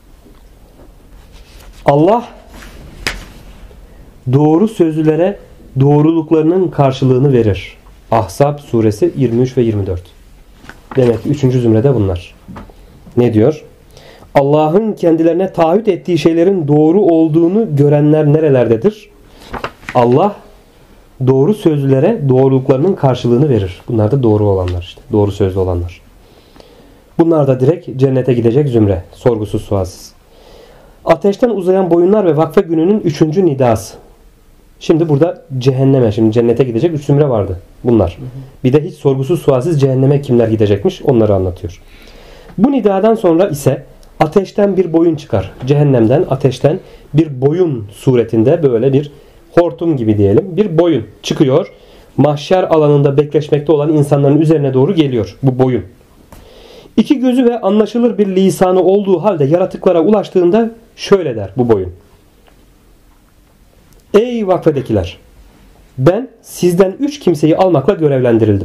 S1: Allah doğru sözlülere doğruluklarının karşılığını verir. Ahzab suresi 23 ve 24. Demek ki 3. zümrede bunlar. Ne diyor? Allah'ın kendilerine taahhüt ettiği şeylerin doğru olduğunu görenler nerelerdedir? Allah doğru sözlülere doğruluklarının karşılığını verir. Bunlar da doğru olanlar işte. Doğru sözlü olanlar. Bunlar da direkt cennete gidecek zümre. Sorgusuz sualsiz. Ateşten uzayan boyunlar ve vakfe gününün 3. nidası. Şimdi burada cehenneme, şimdi cennete gidecek 3 zümre vardı. Bunlar. Bir de hiç sorgusuz sualsiz cehenneme kimler gidecekmiş onları anlatıyor. Bu nidadan sonra ise ateşten bir boyun çıkar. Cehennemden, ateşten bir boyun suretinde böyle bir hortum gibi diyelim. Bir boyun çıkıyor. Mahşer alanında bekleşmekte olan insanların üzerine doğru geliyor bu boyun. İki gözü ve anlaşılır bir lisanı olduğu halde yaratıklara ulaştığında şöyle der bu boyun. Ey vakfedekiler! Ben sizden 3 kimseyi almakla görevlendirildim.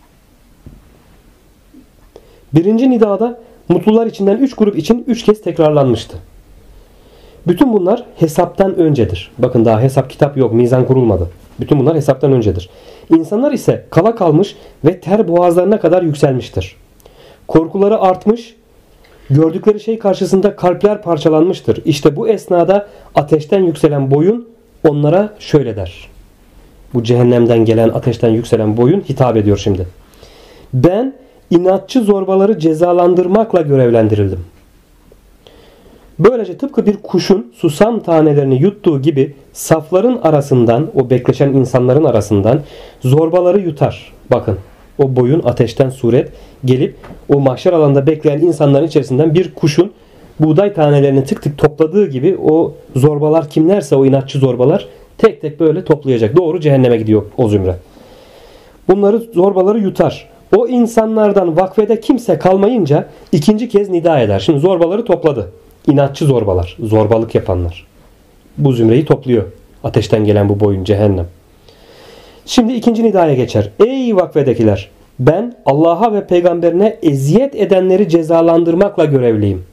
S1: Birinci nidada mutlular içinden 3 grup için 3 kez tekrarlanmıştı. Bütün bunlar hesaptan öncedir. Bakın daha hesap kitap yok, mizan kurulmadı. Bütün bunlar hesaptan öncedir. İnsanlar ise kala kalmış ve ter boğazlarına kadar yükselmiştir. Korkuları artmış, gördükleri şey karşısında kalpler parçalanmıştır. İşte bu esnada ateşten yükselen boyun onlara şöyle der. Bu cehennemden gelen ateşten yükselen boyun hitap ediyor şimdi. Ben inatçı zorbaları cezalandırmakla görevlendirildim. Böylece tıpkı bir kuşun susam tanelerini yuttuğu gibi safların arasından, o bekleşen insanların arasından zorbaları yutar. Bakın o boyun ateşten suret gelip o mahşer alanında bekleyen insanların içerisinden bir kuşun buğday tanelerini tık tık topladığı gibi o zorbalar kimlerse o inatçı zorbalar tek tek böyle toplayacak. Doğru cehenneme gidiyor o zümre. Bunları zorbaları yutar. O insanlardan vakfede kimse kalmayınca ikinci kez nida eder. Şimdi zorbaları topladı. İnatçı zorbalar, zorbalık yapanlar. Bu zümreyi topluyor. Ateşten gelen bu boyun cehennem. Şimdi ikinci nidaya geçer. Ey vakfedekiler! Ben Allah'a ve peygamberine eziyet edenleri cezalandırmakla görevliyim.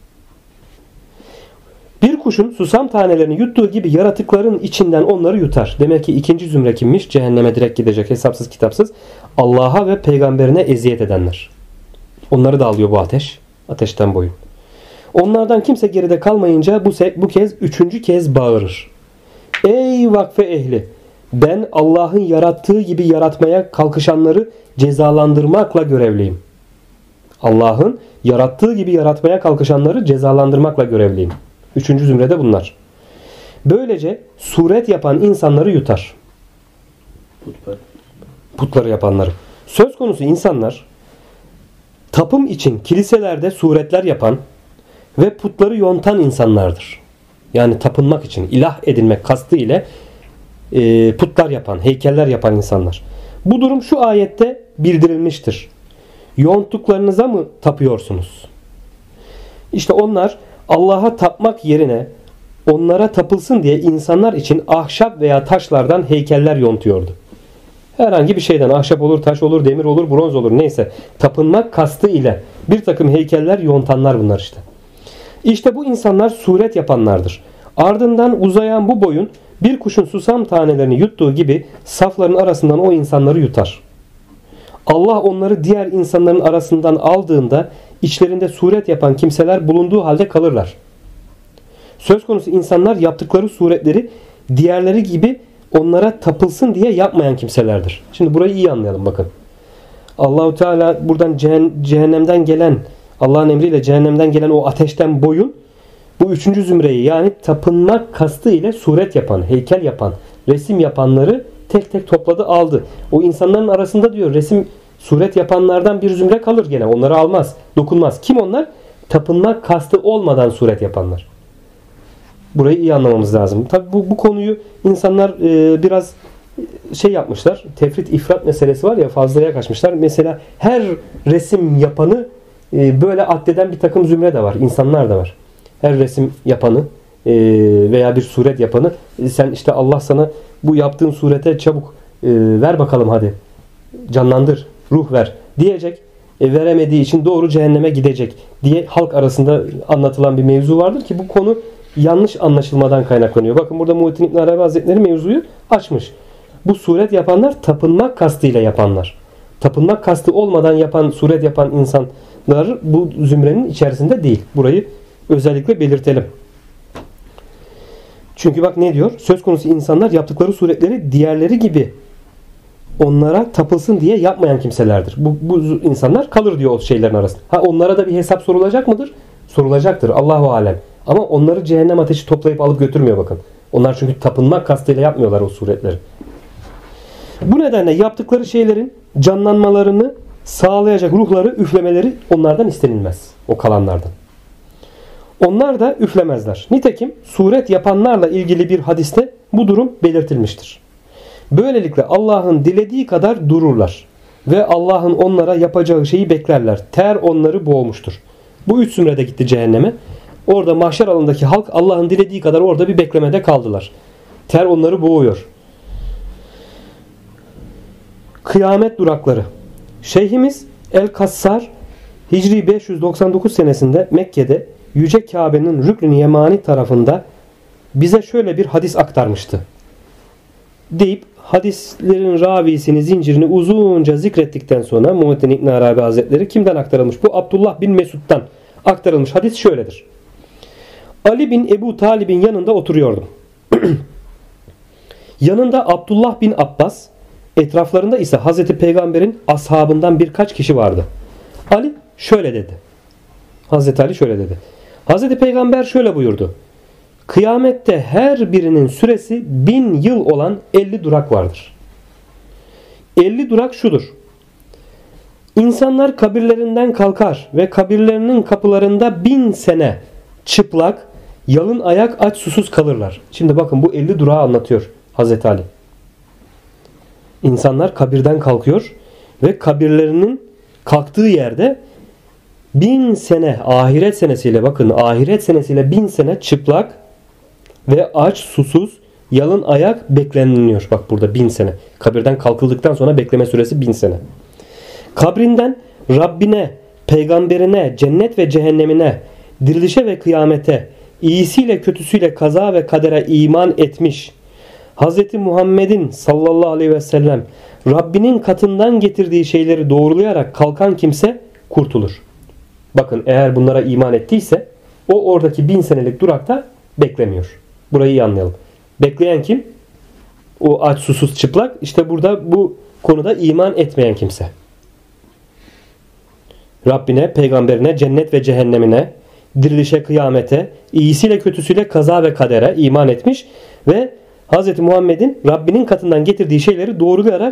S1: Bir kuşun susam tanelerini yuttuğu gibi yaratıkların içinden onları yutar. Demek ki ikinci zümre kimmiş? Cehenneme direkt gidecek hesapsız kitapsız. Allah'a ve peygamberine eziyet edenler. Onları da alıyor bu ateş. Ateşten boyun. Onlardan kimse geride kalmayınca bu kez üçüncü kez bağırır. Ey vakfe ehli! Ben Allah'ın yarattığı gibi yaratmaya kalkışanları cezalandırmakla görevliyim. Allah'ın yarattığı gibi yaratmaya kalkışanları cezalandırmakla görevliyim. Üçüncü zümrede bunlar. Böylece suret yapan insanları yutar. Putları yapanları. Söz konusu insanlar tapım için kiliselerde suretler yapan ve putları yontan insanlardır. Yani tapınmak için, ilah edinmek kastı ile putlar yapan, heykeller yapan insanlar. Bu durum şu ayette bildirilmiştir. Yonttuklarınıza mı tapıyorsunuz? İşte onlar Allah'a tapmak yerine onlara tapılsın diye insanlar için ahşap veya taşlardan heykeller yontuyordu. Herhangi bir şeyden ahşap olur, taş olur, demir olur, bronz olur neyse tapınmak kastı ile bir takım heykeller yontanlar bunlar işte. İşte bu insanlar suret yapanlardır. Ardından uzayan bu boyun bir kuşun susam tanelerini yuttuğu gibi safların arasından o insanları yutar. Allah onları diğer insanların arasından aldığında içlerinde suret yapan kimseler bulunduğu halde kalırlar. Söz konusu insanlar yaptıkları suretleri diğerleri gibi onlara tapılsın diye yapmayan kimselerdir. Şimdi burayı iyi anlayalım bakın. Allahu Teala buradan cehennemden gelen, Allah'ın emriyle cehennemden gelen o ateşten boyun bu üçüncü zümreyi, yani tapınmak kastı ile suret yapan, heykel yapan, resim yapanları tek tek topladı, aldı. O insanların arasında diyor resim, suret yapanlardan bir zümre kalır gene. Onları almaz, dokunmaz. Kim onlar? Tapınmak kastı olmadan suret yapanlar. Burayı iyi anlamamız lazım. Tabi bu konuyu insanlar biraz şey yapmışlar. Tefrit, ifrat meselesi var ya, fazlaya kaçmışlar. Mesela her resim yapanı böyle addeden bir takım zümre de var. İnsanlar da var. Her resim yapanı veya bir suret yapanı, sen işte Allah sana bu yaptığın surete çabuk ver bakalım hadi, canlandır, ruh ver diyecek. Veremediği için doğru cehenneme gidecek diye halk arasında anlatılan bir mevzu vardır ki bu konu yanlış anlaşılmadan kaynaklanıyor. Bakın burada Muhittin İbn Arabi Hazretleri mevzuyu açmış. Bu suret yapanlar tapınmak kastıyla yapanlar. Tapınmak kastı olmadan yapan, suret yapan insanlar bu zümrenin içerisinde değil. Burayı özellikle belirtelim. Çünkü bak ne diyor? Söz konusu insanlar yaptıkları suretleri diğerleri gibi onlara tapılsın diye yapmayan kimselerdir. Bu insanlar kalır diyor o şeylerin arasında. Ha, onlara da bir hesap sorulacak mıdır? Sorulacaktır. Allahu alem. Ama onları cehennem ateşi toplayıp alıp götürmüyor bakın. Onlar çünkü tapınmak kastıyla yapmıyorlar o suretleri. Bu nedenle yaptıkları şeylerin canlanmalarını sağlayacak ruhları üflemeleri onlardan istenilmez. O kalanlardan. Onlar da üflemezler. Nitekim suret yapanlarla ilgili bir hadiste bu durum belirtilmiştir. Böylelikle Allah'ın dilediği kadar dururlar. Ve Allah'ın onlara yapacağı şeyi beklerler. Ter onları boğmuştur. Bu üç zümre de gitti cehenneme. Orada mahşer alanındaki halk Allah'ın dilediği kadar orada bir beklemede kaldılar. Ter onları boğuyor. Kıyamet durakları. Şeyhimiz El-Kassar Hicri 599 senesinde Mekke'de Yüce Kabe'nin Rükn-i Yemani tarafında bize şöyle bir hadis aktarmıştı. Deyip hadislerin ravisini, zincirini uzunca zikrettikten sonra Muhittin İbn Arabi Hazretleri kimden aktarılmış? Bu Abdullah bin Mesud'dan aktarılmış hadis şöyledir. Ali bin Ebu Talib'in yanında oturuyordum. Yanında Abdullah bin Abbas, etraflarında ise Hazreti Peygamber'in ashabından birkaç kişi vardı. Ali şöyle dedi. Hazreti Ali şöyle dedi. Hazreti Peygamber şöyle buyurdu. Kıyamette her birinin süresi 1000 yıl olan 50 durak vardır. 50 durak şudur. İnsanlar kabirlerinden kalkar ve kabirlerinin kapılarında 1000 sene çıplak, yalın ayak, aç susuz kalırlar. Şimdi bakın bu 50 durağı anlatıyor Hazreti Ali. İnsanlar kabirden kalkıyor ve kabirlerinin kalktığı yerde 1000 sene, ahiret senesiyle, bakın ahiret senesiyle 1000 sene çıplak ve aç susuz, yalın ayak bekleniliyor. Bak burada 1000 sene. Kabirden kalkıldıktan sonra bekleme süresi 1000 sene. Kabrinden Rabbine, peygamberine, cennet ve cehennemine, dirilişe ve kıyamete, iyisiyle kötüsüyle kaza ve kadere iman etmiş Hz. Muhammed'in sallallahu aleyhi ve sellem Rabbinin katından getirdiği şeyleri doğrulayarak kalkan kimse kurtulur. Bakın eğer bunlara iman ettiyse o oradaki 1000 senelik durakta beklemiyor. Burayı iyi anlayalım. Bekleyen kim? O aç susuz çıplak. İşte burada bu konuda iman etmeyen kimse. Rabbine, peygamberine, cennet ve cehennemine, dirilişe, kıyamete, iyisiyle kötüsüyle kaza ve kadere iman etmiş ve Hz. Muhammed'in Rabbinin katından getirdiği şeyleri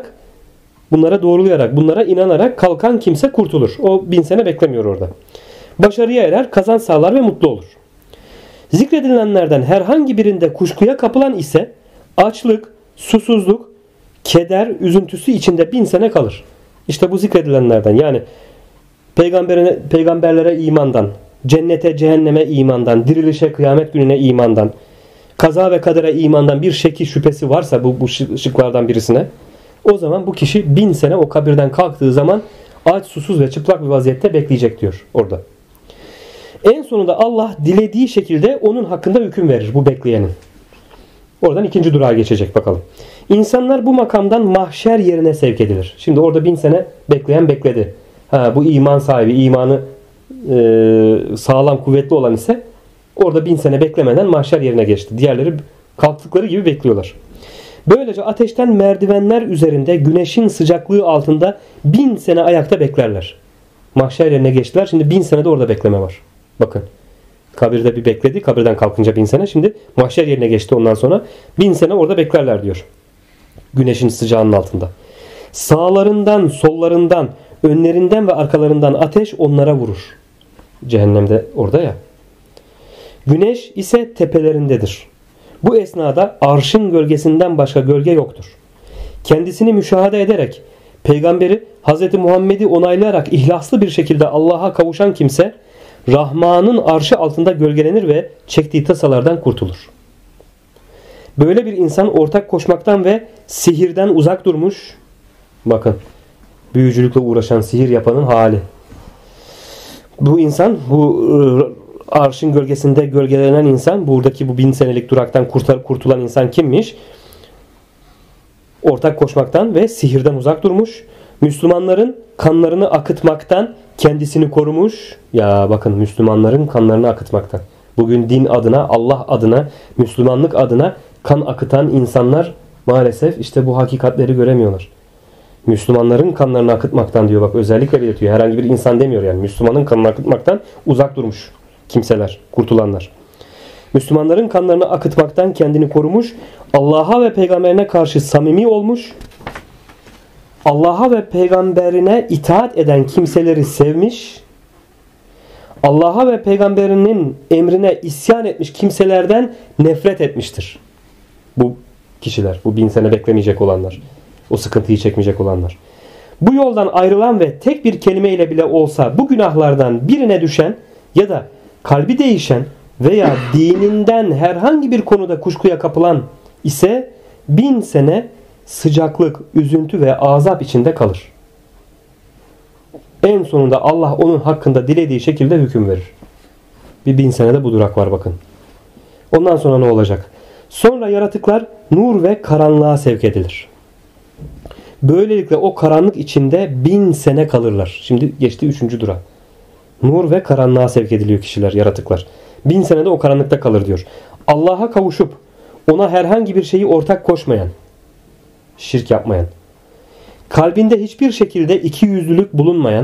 S1: bunlara inanarak kalkan kimse kurtulur. O 1000 sene beklemiyor orada. Başarıya erer, kazanç sağlar ve mutlu olur. Zikredilenlerden herhangi birinde kuşkuya kapılan ise açlık, susuzluk, keder, üzüntüsü içinde 1000 sene kalır. İşte bu zikredilenlerden, yani peygamberlere imandan, cennete, cehenneme imandan, dirilişe, kıyamet gününe imandan, kaza ve kadere imandan bir şeki şüphesi varsa bu şıklardan birisine, o zaman bu kişi 1000 sene o kabirden kalktığı zaman aç, susuz ve çıplak bir vaziyette bekleyecek diyor orada. En sonunda Allah dilediği şekilde onun hakkında hüküm verir bu bekleyenin. Oradan ikinci durağa geçecek bakalım. İnsanlar bu makamdan mahşer yerine sevk edilir. Şimdi orada 1000 sene bekleyen bekledi. Bu iman sahibi, imanı sağlam, kuvvetli olan ise orada 1000 sene beklemeden mahşer yerine geçti. Diğerleri kalktıkları gibi bekliyorlar. Böylece ateşten merdivenler üzerinde güneşin sıcaklığı altında 1000 sene ayakta beklerler. Mahşer yerine geçtiler. Şimdi 1000 sene de orada bekleme var. Bakın. Kabirde bir bekledi. Kabirden kalkınca 1000 sene. Şimdi mahşer yerine geçti ondan sonra. 1000 sene orada beklerler diyor. Güneşin sıcağının altında. Sağlarından, sollarından, önlerinden ve arkalarından ateş onlara vurur. Cehennemde orada ya. Güneş ise tepelerindedir. Bu esnada arşın gölgesinden başka gölge yoktur. Kendisini müşahede ederek peygamberi Hz. Muhammed'i onaylayarak ihlaslı bir şekilde Allah'a kavuşan kimse Rahman'ın arşı altında gölgelenir ve çektiği tasalardan kurtulur. Böyle bir insan ortak koşmaktan ve sihirden uzak durmuş. Bakın, büyücülükle uğraşan, sihir yapanın hali. Bu insan, bu arşın gölgesinde gölgelenen insan, buradaki bu 1000 senelik duraktan kurtulan insan kimmiş? Ortak koşmaktan ve sihirden uzak durmuş. Müslümanların kanlarını akıtmaktan kendisini korumuş. Ya bakın, Müslümanların kanlarını akıtmaktan. Bugün din adına, Allah adına, Müslümanlık adına kan akıtan insanlar maalesef işte bu hakikatleri göremiyorlar. Müslümanların kanlarını akıtmaktan diyor, bak özellikle belirtiyor. Herhangi bir insan demiyor yani. Müslümanın kanını akıtmaktan uzak durmuş kimseler, kurtulanlar. Müslümanların kanlarını akıtmaktan kendini korumuş, Allah'a ve peygamberine karşı samimi olmuş, Allah'a ve peygamberine itaat eden kimseleri sevmiş, Allah'a ve peygamberinin emrine isyan etmiş kimselerden nefret etmiştir. Bu kişiler, bu 1000 sene beklemeyecek olanlar, o sıkıntıyı çekmeyecek olanlar. Bu yoldan ayrılan ve tek bir kelimeyle bile olsa bu günahlardan birine düşen ya da kalbi değişen veya dininden herhangi bir konuda kuşkuya kapılan ise 1000 sene sıcaklık, üzüntü ve azap içinde kalır. En sonunda Allah onun hakkında dilediği şekilde hüküm verir. Bir 1000 senede bu durak var bakın. Ondan sonra ne olacak? Sonra yaratıklar nur ve karanlığa sevk edilir. Böylelikle o karanlık içinde 1000 sene kalırlar. Şimdi geçti 3. durağa. Nur ve karanlığa sevk ediliyor kişiler, yaratıklar. 1000 senede o karanlıkta kalır diyor. Allah'a kavuşup ona herhangi bir şeyi ortak koşmayan, şirk yapmayan, kalbinde hiçbir şekilde ikiyüzlülük bulunmayan,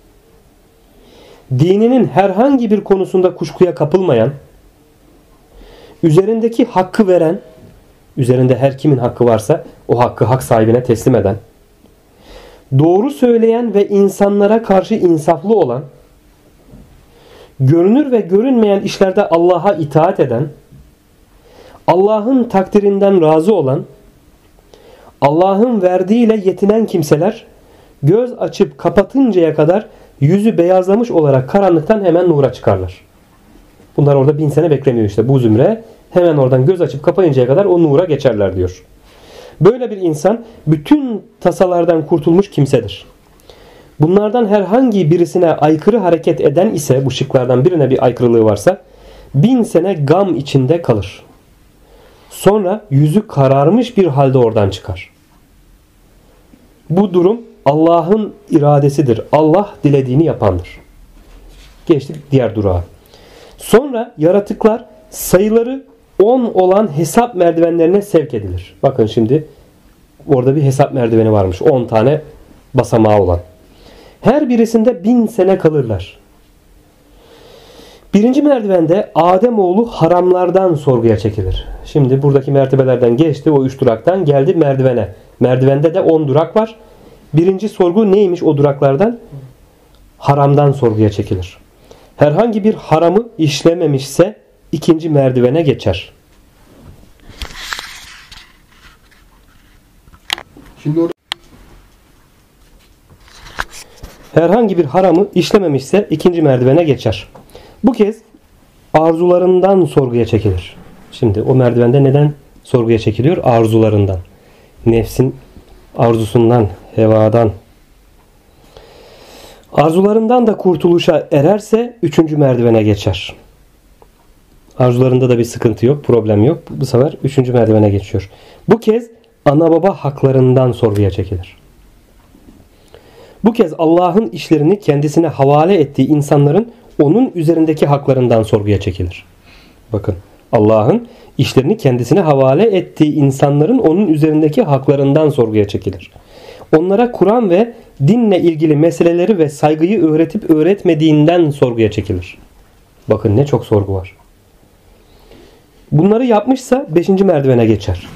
S1: dininin herhangi bir konusunda kuşkuya kapılmayan, üzerindeki hakkı veren, üzerinde her kimin hakkı varsa o hakkı hak sahibine teslim eden, doğru söyleyen ve insanlara karşı insaflı olan, görünür ve görünmeyen işlerde Allah'a itaat eden, Allah'ın takdirinden razı olan, Allah'ın verdiğiyle yetinen kimseler göz açıp kapatıncaya kadar yüzü beyazlamış olarak karanlıktan hemen nura çıkarlar. Bunlar orada 1000 sene beklemiyor işte, bu zümre hemen oradan göz açıp kapayıncaya kadar o nura geçerler diyor. Böyle bir insan bütün tasalardan kurtulmuş kimsedir. Bunlardan herhangi birisine aykırı hareket eden ise, bu şıklardan birine bir aykırılığı varsa 1000 sene gam içinde kalır. Sonra yüzü kararmış bir halde oradan çıkar. Bu durum Allah'ın iradesidir. Allah dilediğini yapandır. Geçtik diğer durağa. Sonra yaratıklar sayıları 10 olan hesap merdivenlerine sevk edilir. Bakın şimdi orada bir hesap merdiveni varmış. 10 tane basamağı olan. Her birisinde 1000 sene kalırlar. Birinci merdivende Ademoğlu haramlardan sorguya çekilir. Şimdi buradaki mertebelerden geçti. O 3 duraktan geldi merdivene. Merdivende de 10 durak var. Birinci sorgu neymiş o duraklardan? Haramdan sorguya çekilir. Herhangi bir haramı işlememişse ikinci merdivene geçer. Şimdi herhangi bir haramı işlememişse ikinci merdivene geçer. Bu kez arzularından sorguya çekilir. Şimdi o merdivende neden sorguya çekiliyor? Arzularından. Nefsin arzusundan, hevadan. Arzularından da kurtuluşa ererse 3. merdivene geçer. Arzularında da bir sıkıntı yok, problem yok. Bu sefer 3. merdivene geçiyor. Bu kez ana baba haklarından sorguya çekilir. Bu kez Allah'ın işlerini kendisine havale ettiği insanların onun üzerindeki haklarından sorguya çekilir. Bakın, Allah'ın işlerini kendisine havale ettiği insanların onun üzerindeki haklarından sorguya çekilir. Onlara Kur'an ve dinle ilgili meseleleri ve saygıyı öğretip öğretmediğinden sorguya çekilir. Bakın ne çok sorgu var. Bunları yapmışsa 5. merdivene geçer.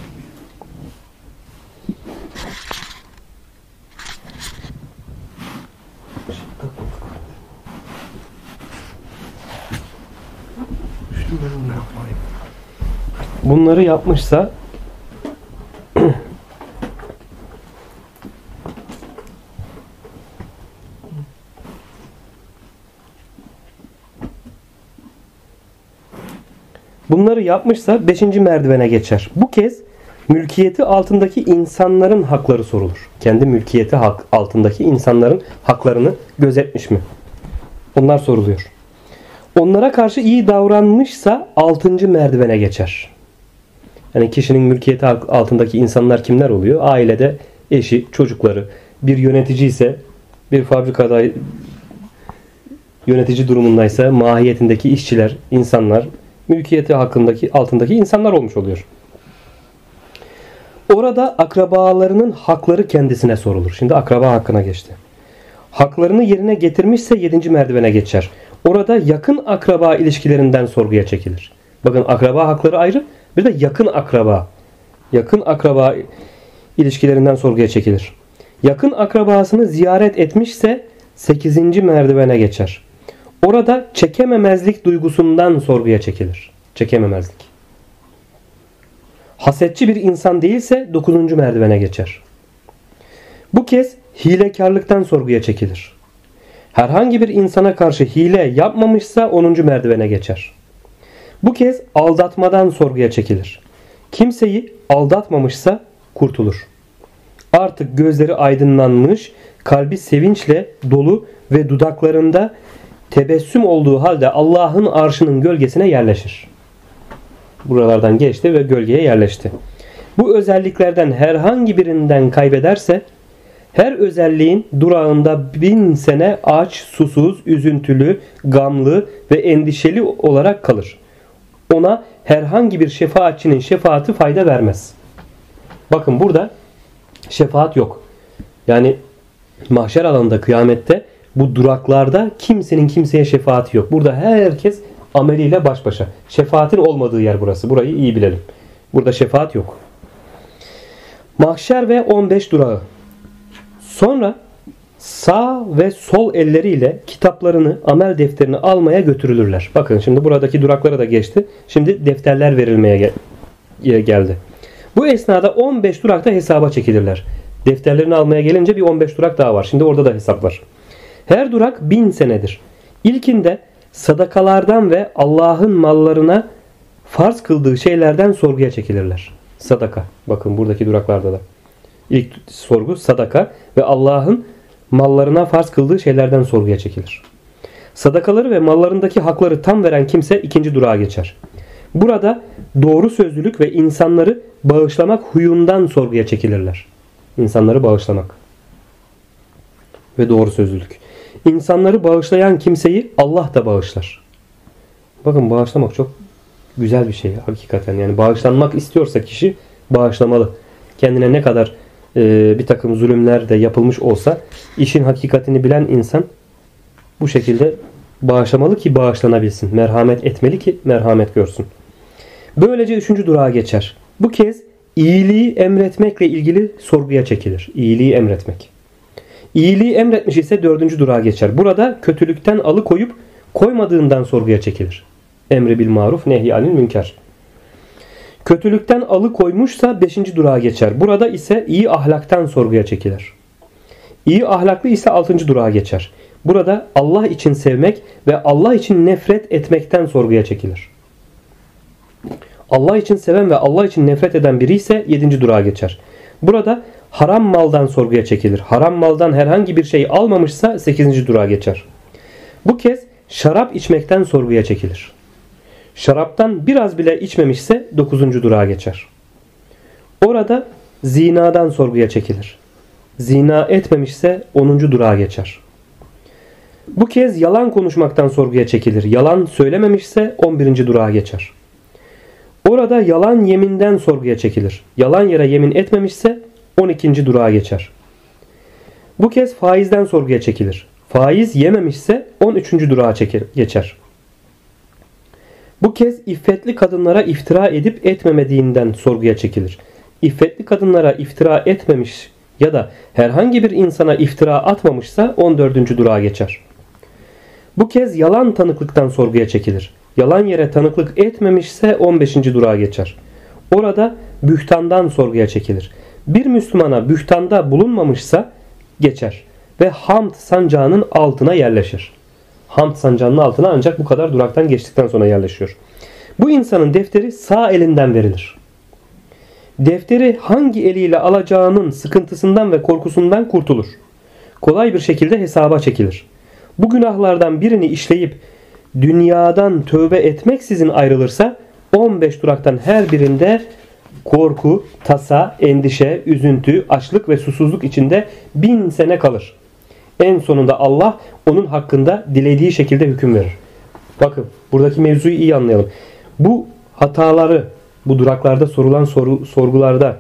S1: Bunları yapmışsa Bunları yapmışsa 5. merdivene geçer. Bu kez mülkiyeti altındaki insanların hakları sorulur. Kendi mülkiyeti altındaki insanların haklarını gözetmiş mi? Onlar soruluyor. Onlara karşı iyi davranmışsa 6. merdivene geçer. Yani kişinin mülkiyeti altındaki insanlar kimler oluyor? Ailede eşi, çocukları, bir yönetici ise, bir fabrikada yönetici durumundaysa mahiyetindeki işçiler, insanlar, mülkiyeti altındaki insanlar olmuş oluyor. Orada akrabalarının hakları kendisine sorulur. Şimdi akraba hakkına geçti. Haklarını yerine getirmişse 7. merdivene geçer. Orada yakın akraba ilişkilerinden sorguya çekilir. Bakın, akraba hakları ayrı, bir de yakın akraba ilişkilerinden sorguya çekilir. Yakın akrabasını ziyaret etmişse 8. merdivene geçer. Orada çekememezlik duygusundan sorguya çekilir. Çekememezlik. Hasetçi bir insan değilse 9. merdivene geçer. Bu kez hilekarlıktan sorguya çekilir. Herhangi bir insana karşı hile yapmamışsa 10. merdivene geçer. Bu kez aldatmadan sorguya çekilir. Kimseyi aldatmamışsa kurtulur. Artık gözleri aydınlanmış, kalbi sevinçle dolu ve dudaklarında tebessüm olduğu halde Allah'ın arşının gölgesine yerleşir. Buralardan geçti ve gölgeye yerleşti. Bu özelliklerden herhangi birinden kaybederse her özelliğin durağında 1000 sene aç, susuz, üzüntülü, gamlı ve endişeli olarak kalır. Ona herhangi bir şefaatçinin şefaati fayda vermez. Bakın, burada şefaat yok. Yani mahşer alanında, kıyamette, bu duraklarda kimsenin kimseye şefaati yok. Burada herkes ameliyle baş başa. Şefaatin olmadığı yer burası. Burayı iyi bilelim. Burada şefaat yok. Mahşer ve 15 durağı. Sonra sağ ve sol elleriyle kitaplarını, amel defterini almaya götürülürler. Bakın, şimdi buradaki duraklara da geçti. Şimdi defterler verilmeye geldi. Bu esnada 15 durakta hesaba çekilirler. Defterlerini almaya gelince bir 15 durak daha var. Şimdi orada da hesap var. Her durak 1000 senedir. İlkinde sadakalardan ve Allah'ın mallarına farz kıldığı şeylerden sorguya çekilirler. Sadaka. Bakın, buradaki duraklarda da. İlk sorgu sadaka ve Allah'ın mallarına farz kıldığı şeylerden sorguya çekilir. Sadakaları ve mallarındaki hakları tam veren kimse 2. durağa geçer. Burada doğru sözlülük ve insanları bağışlamak huyundan sorguya çekilirler. İnsanları bağışlamak ve doğru sözlülük. İnsanları bağışlayan kimseyi Allah da bağışlar. Bakın, bağışlamak çok güzel bir şey hakikaten. Yani bağışlanmak istiyorsa kişi bağışlamalı. Kendine ne kadar bir takım zulümler de yapılmış olsa işin hakikatini bilen insan bu şekilde bağışlamalı ki bağışlanabilsin. Merhamet etmeli ki merhamet görsün. Böylece 3. durağa geçer. Bu kez iyiliği emretmekle ilgili sorguya çekilir. İyiliği emretmek. İyiliği emretmiş ise 4. durağa geçer. Burada kötülükten alıkoyup koymadığından sorguya çekilir. Emri bil maruf, nehy anil münker. Kötülükten alıkoymuşsa 5. durağa geçer. Burada ise iyi ahlaktan sorguya çekilir. İyi ahlaklı ise 6. durağa geçer. Burada Allah için sevmek ve Allah için nefret etmekten sorguya çekilir. Allah için seven ve Allah için nefret eden biri ise 7. durağa geçer. Burada haram maldan sorguya çekilir. Haram maldan herhangi bir şey almamışsa 8. durağa geçer. Bu kez şarap içmekten sorguya çekilir. Şaraptan biraz bile içmemişse 9. durağa geçer. Orada zinadan sorguya çekilir. Zina etmemişse 10. durağa geçer. Bu kez yalan konuşmaktan sorguya çekilir. Yalan söylememişse 11. durağa geçer. Orada yalan yeminden sorguya çekilir. Yalan yere yemin etmemişse 12. durağa geçer. Bu kez faizden sorguya çekilir. Faiz yememişse 13. durağa geçer. Bu kez iffetli kadınlara iftira edip etmemediğinden sorguya çekilir. İffetli kadınlara iftira etmemiş ya da herhangi bir insana iftira atmamışsa 14. durağa geçer. Bu kez yalan tanıklıktan sorguya çekilir. Yalan yere tanıklık etmemişse 15. durağa geçer. Orada bühtandan sorguya çekilir. Bir Müslümana bühtanda bulunmamışsa geçer ve hamd sancağının altına yerleşir. Hamd sancağının altına ancak bu kadar duraktan geçtikten sonra yerleşiyor. Bu insanın defteri sağ elinden verilir. Defteri hangi eliyle alacağının sıkıntısından ve korkusundan kurtulur. Kolay bir şekilde hesaba çekilir. Bu günahlardan birini işleyip dünyadan tövbe etmeksizin ayrılırsa 15 duraktan her birinde korku, tasa, endişe, üzüntü, açlık ve susuzluk içinde 1000 sene kalır. En sonunda Allah onun hakkında dilediği şekilde hüküm verir. Bakın buradaki mevzuyu iyi anlayalım. Bu hataları, bu duraklarda sorulan sorgularda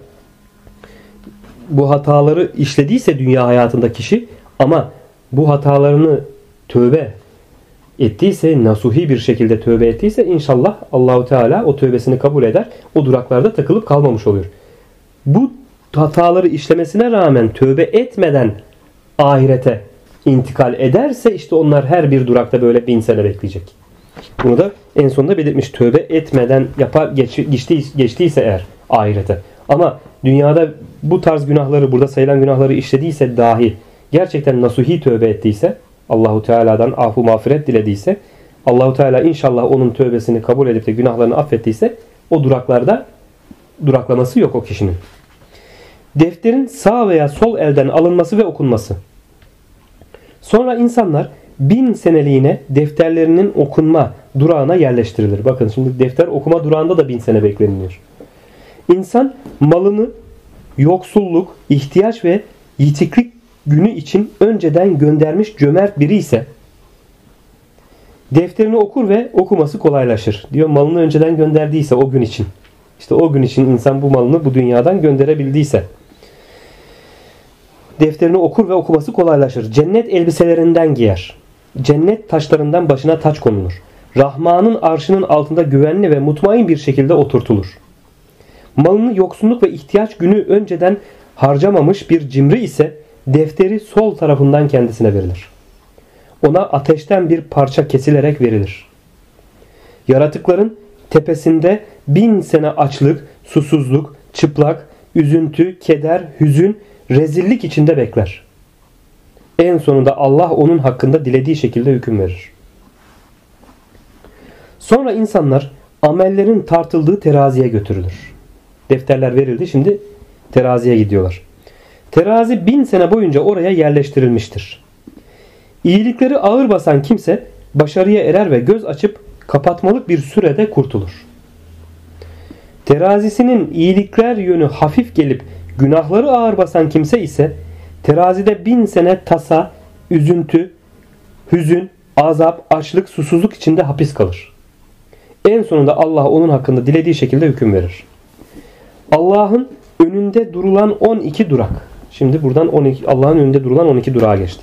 S1: bu hataları işlediyse dünya hayatında kişi ama bu hatalarını tövbe ettiyse, nasuhi bir şekilde tövbe ettiyse inşallah Allahu Teala o tövbesini kabul eder. O duraklarda takılıp kalmamış oluyor. Bu hataları işlemesine rağmen tövbe etmeden ahirete intikal ederse işte onlar her bir durakta böyle 1000 sene bekleyecek. Bunu da en sonunda belirtmiş. Tövbe etmeden geçtiyse eğer ahirete. Ama dünyada bu tarz günahları, burada sayılan günahları işlediyse dahi gerçekten nasuhi tövbe ettiyse, Allahu Teala'dan affu mağfiret dilediyse, Allahu Teala inşallah onun tövbesini kabul edip de günahlarını affettiyse o duraklarda duraklaması yok o kişinin. Defterin sağ veya sol elden alınması ve okunması. Sonra insanlar 1000 seneliğine defterlerinin okunma durağına yerleştirilir. Bakın şimdi defter okuma durağında da 1000 sene bekleniliyor. İnsan malını yoksulluk, ihtiyaç ve yitiklik günü için önceden göndermiş cömert biri ise defterini okur ve okuması kolaylaşır. Diyor malını önceden gönderdiyse o gün için. İşte o gün için insan bu malını bu dünyadan gönderebildiyse defterini okur ve okuması kolaylaşır. Cennet elbiselerinden giyer. Cennet taşlarından başına taç konulur. Rahman'ın arşının altında güvenli ve mutmain bir şekilde oturtulur. Malını yoksunluk ve ihtiyaç günü önceden harcamamış bir cimri ise defteri sol tarafından kendisine verilir. Ona ateşten bir parça kesilerek verilir. Yaratıkların tepesinde 1000 sene açlık, susuzluk, çıplak, üzüntü, keder, hüzün, rezillik içinde bekler. En sonunda Allah onun hakkında dilediği şekilde hüküm verir. Sonra insanlar amellerin tartıldığı teraziye götürülür. Defterler verildi, şimdi teraziye gidiyorlar. Terazi 1000 sene boyunca oraya yerleştirilmiştir. İyilikleri ağır basan kimse başarıya erer ve göz açıp kapatmalık bir sürede kurtulur. Terazisinin iyilikler yönü hafif gelip günahları ağır basan kimse ise terazide 1000 sene tasa, üzüntü, hüzün, azap, açlık, susuzluk içinde hapis kalır. En sonunda Allah onun hakkında dilediği şekilde hüküm verir. Allah'ın önünde durulan 12 durak. Şimdi buradan Allah'ın önünde durulan 12 durağa geçti.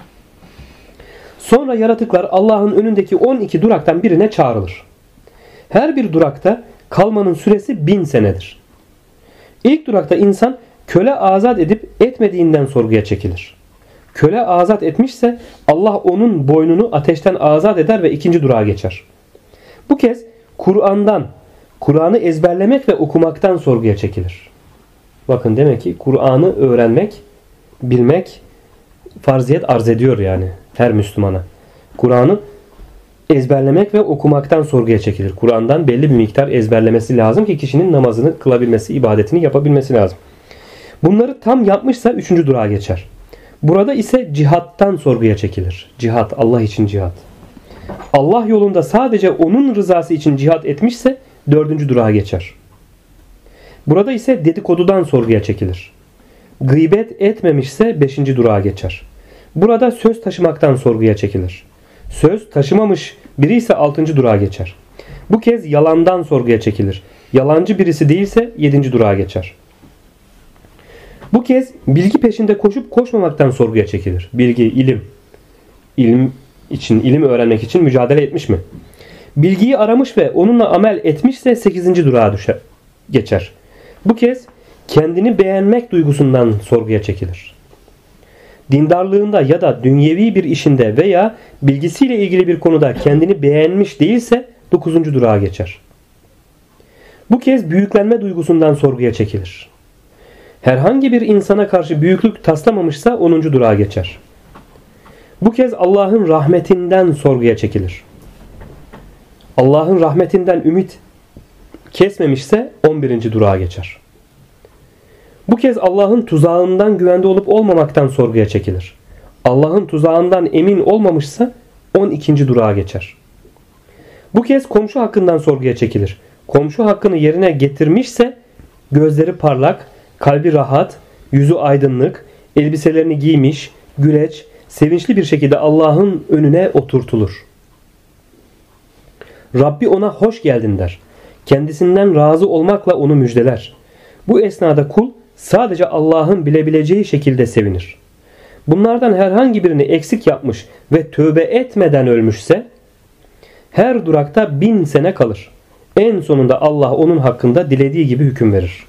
S1: Sonra yaratıklar Allah'ın önündeki 12 duraktan birine çağrılır. Her bir durakta kalmanın süresi 1000 senedir. İlk durakta insan köle azat edip etmediğinden sorguya çekilir. Köle azat etmişse Allah onun boynunu ateşten azat eder ve ikinci durağa geçer. Bu kez Kur'an'ı ezberlemek ve okumaktan sorguya çekilir. Bakın demek ki Kur'an'ı öğrenmek, bilmek farziyet arz ediyor yani her Müslümana. Kur'an'ı ezberlemek ve okumaktan sorguya çekilir. Kur'an'dan belli bir miktar ezberlemesi lazım ki kişinin namazını kılabilmesi, ibadetini yapabilmesi lazım. Bunları tam yapmışsa 3. durağa geçer. Burada ise cihattan sorguya çekilir. Cihat, Allah için cihat. Allah yolunda sadece onun rızası için cihat etmişse 4. durağa geçer. Burada ise dedikodudan sorguya çekilir. Gıybet etmemişse 5. durağa geçer. Burada söz taşımaktan sorguya çekilir. Söz taşımamış biri ise 6. durağa geçer. Bu kez yalandan sorguya çekilir. Yalancı birisi değilse 7. durağa geçer. Bu kez bilgi peşinde koşup koşmamaktan sorguya çekilir. Bilgi, ilim. İlim öğrenmek için mücadele etmiş mi? Bilgiyi aramış ve onunla amel etmişse 8. durağa geçer. Bu kez kendini beğenmek duygusundan sorguya çekilir. Dindarlığında ya da dünyevi bir işinde veya bilgisiyle ilgili bir konuda kendini beğenmiş değilse 9. durağa geçer. Bu kez büyüklenme duygusundan sorguya çekilir. Herhangi bir insana karşı büyüklük taslamamışsa 10. durağa geçer. Bu kez Allah'ın rahmetinden sorguya çekilir. Allah'ın rahmetinden ümit kesmemişse 11. durağa geçer. Bu kez Allah'ın tuzağından güvende olup olmamaktan sorguya çekilir. Allah'ın tuzağından emin olmamışsa 12. durağa geçer. Bu kez komşu hakkından sorguya çekilir. Komşu hakkını yerine getirmişse gözleri parlak, kalbi rahat, yüzü aydınlık, elbiselerini giymiş, güleç, sevinçli bir şekilde Allah'ın önüne oturtulur. Rabbi ona hoş geldin der. Kendisinden razı olmakla onu müjdeler. Bu esnada kul sadece Allah'ın bilebileceği şekilde sevinir. Bunlardan herhangi birini eksik yapmış ve tövbe etmeden ölmüşse her durakta 1000 sene kalır. En sonunda Allah onun hakkında dilediği gibi hüküm verir.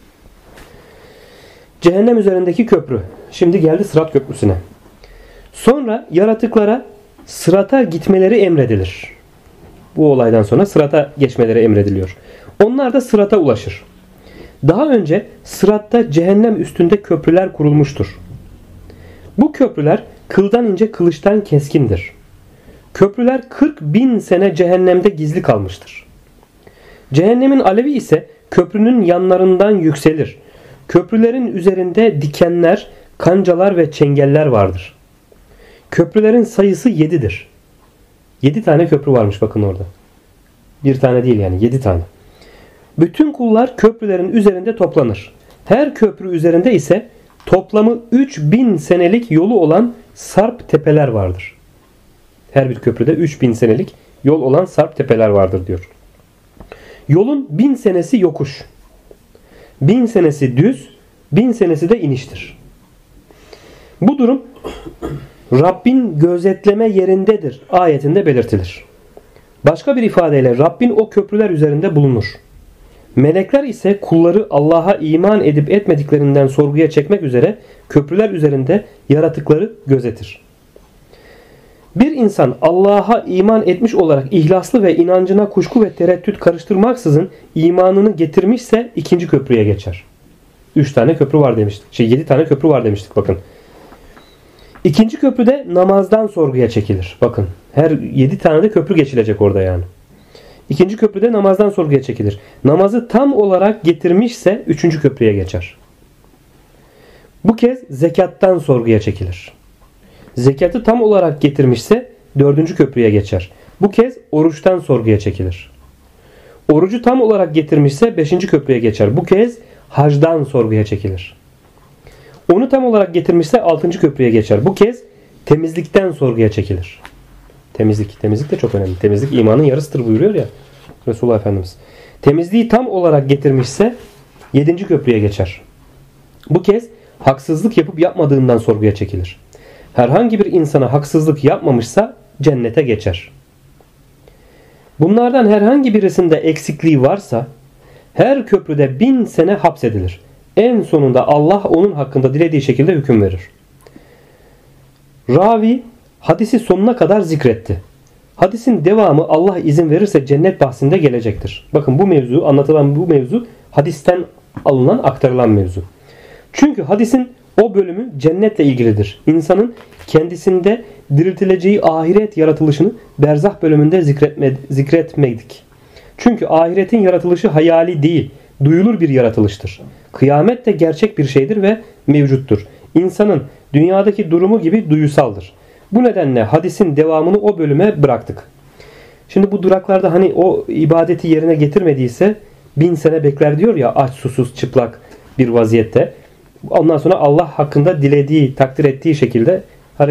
S1: Cehennem üzerindeki köprü. Şimdi geldi Sırat Köprüsü'ne. Sonra yaratıklara sırata gitmeleri emredilir. Bu olaydan sonra sırata geçmeleri emrediliyor. Onlar da sırata ulaşır. Daha önce sıratta cehennem üstünde köprüler kurulmuştur. Bu köprüler kıldan ince, kılıçtan keskindir. Köprüler 40.000 sene cehennemde gizli kalmıştır. Cehennemin alevi ise köprünün yanlarından yükselir. Köprülerin üzerinde dikenler, kancalar ve çengeller vardır. Köprülerin sayısı 7'dir. 7 tane köprü varmış bakın orada. Bir tane değil yani 7 tane. Bütün kullar köprülerin üzerinde toplanır. Her köprü üzerinde ise toplamı 3000 senelik yolu olan sarp tepeler vardır. Her bir köprüde 3000 senelik yol olan sarp tepeler vardır diyor. Yolun 1000 senesi yokuş. 1000 senesi düz, 1000 senesi de iniştir. Bu durum Rabbin gözetleme yerindedir ayetinde belirtilir. Başka bir ifadeyle Rabbin o köprüler üzerinde bulunur. Melekler ise kulları Allah'a iman edip etmediklerinden sorguya çekmek üzere köprüler üzerinde yaratıkları gözetir. Bir insan Allah'a iman etmiş olarak ihlaslı ve inancına kuşku ve tereddüt karıştırmaksızın imanını getirmişse 2. köprüye geçer. 3 tane köprü var demiştik. 7 tane köprü var demiştik bakın. 2. köprüde namazdan sorguya çekilir. Bakın her 7 tane de köprü geçilecek orada yani. 2. köprüde namazdan sorguya çekilir. Namazı tam olarak getirmişse 3. köprüye geçer. Bu kez zekattan sorguya çekilir. Zekatı tam olarak getirmişse 4. köprüye geçer. Bu kez oruçtan sorguya çekilir. Orucu tam olarak getirmişse 5. köprüye geçer. Bu kez hacdan sorguya çekilir. Onu tam olarak getirmişse 6. köprüye geçer. Bu kez temizlikten sorguya çekilir. Temizlik de çok önemli. Temizlik imanın yarısıdır buyuruyor ya Resulullah Efendimiz. Temizliği tam olarak getirmişse 7. köprüye geçer. Bu kez haksızlık yapıp yapmadığından sorguya çekilir. Herhangi bir insana haksızlık yapmamışsa cennete geçer. Bunlardan herhangi birisinde eksikliği varsa her köprüde 1000 sene hapsedilir. En sonunda Allah onun hakkında dilediği şekilde hüküm verir. Ravi hadisi sonuna kadar zikretti. Hadisin devamı Allah izin verirse cennet bahsinde gelecektir. Bakın bu mevzu, anlatılan bu mevzu hadisten alınan, aktarılan mevzu. Çünkü hadisin o bölümü cennetle ilgilidir. İnsanın kendisinde diriltileceği ahiret yaratılışını berzah bölümünde zikretmedik. Çünkü ahiretin yaratılışı hayali değil, duyulur bir yaratılıştır. Kıyamet de gerçek bir şeydir ve mevcuttur. İnsanın dünyadaki durumu gibi duyusaldır. Bu nedenle hadisin devamını o bölüme bıraktık. Şimdi bu duraklarda hani o ibadeti yerine getirmediyse 1000 sene bekler diyor ya, aç susuz çıplak bir vaziyette. Ondan sonra Allah hakkında dilediği, takdir ettiği şekilde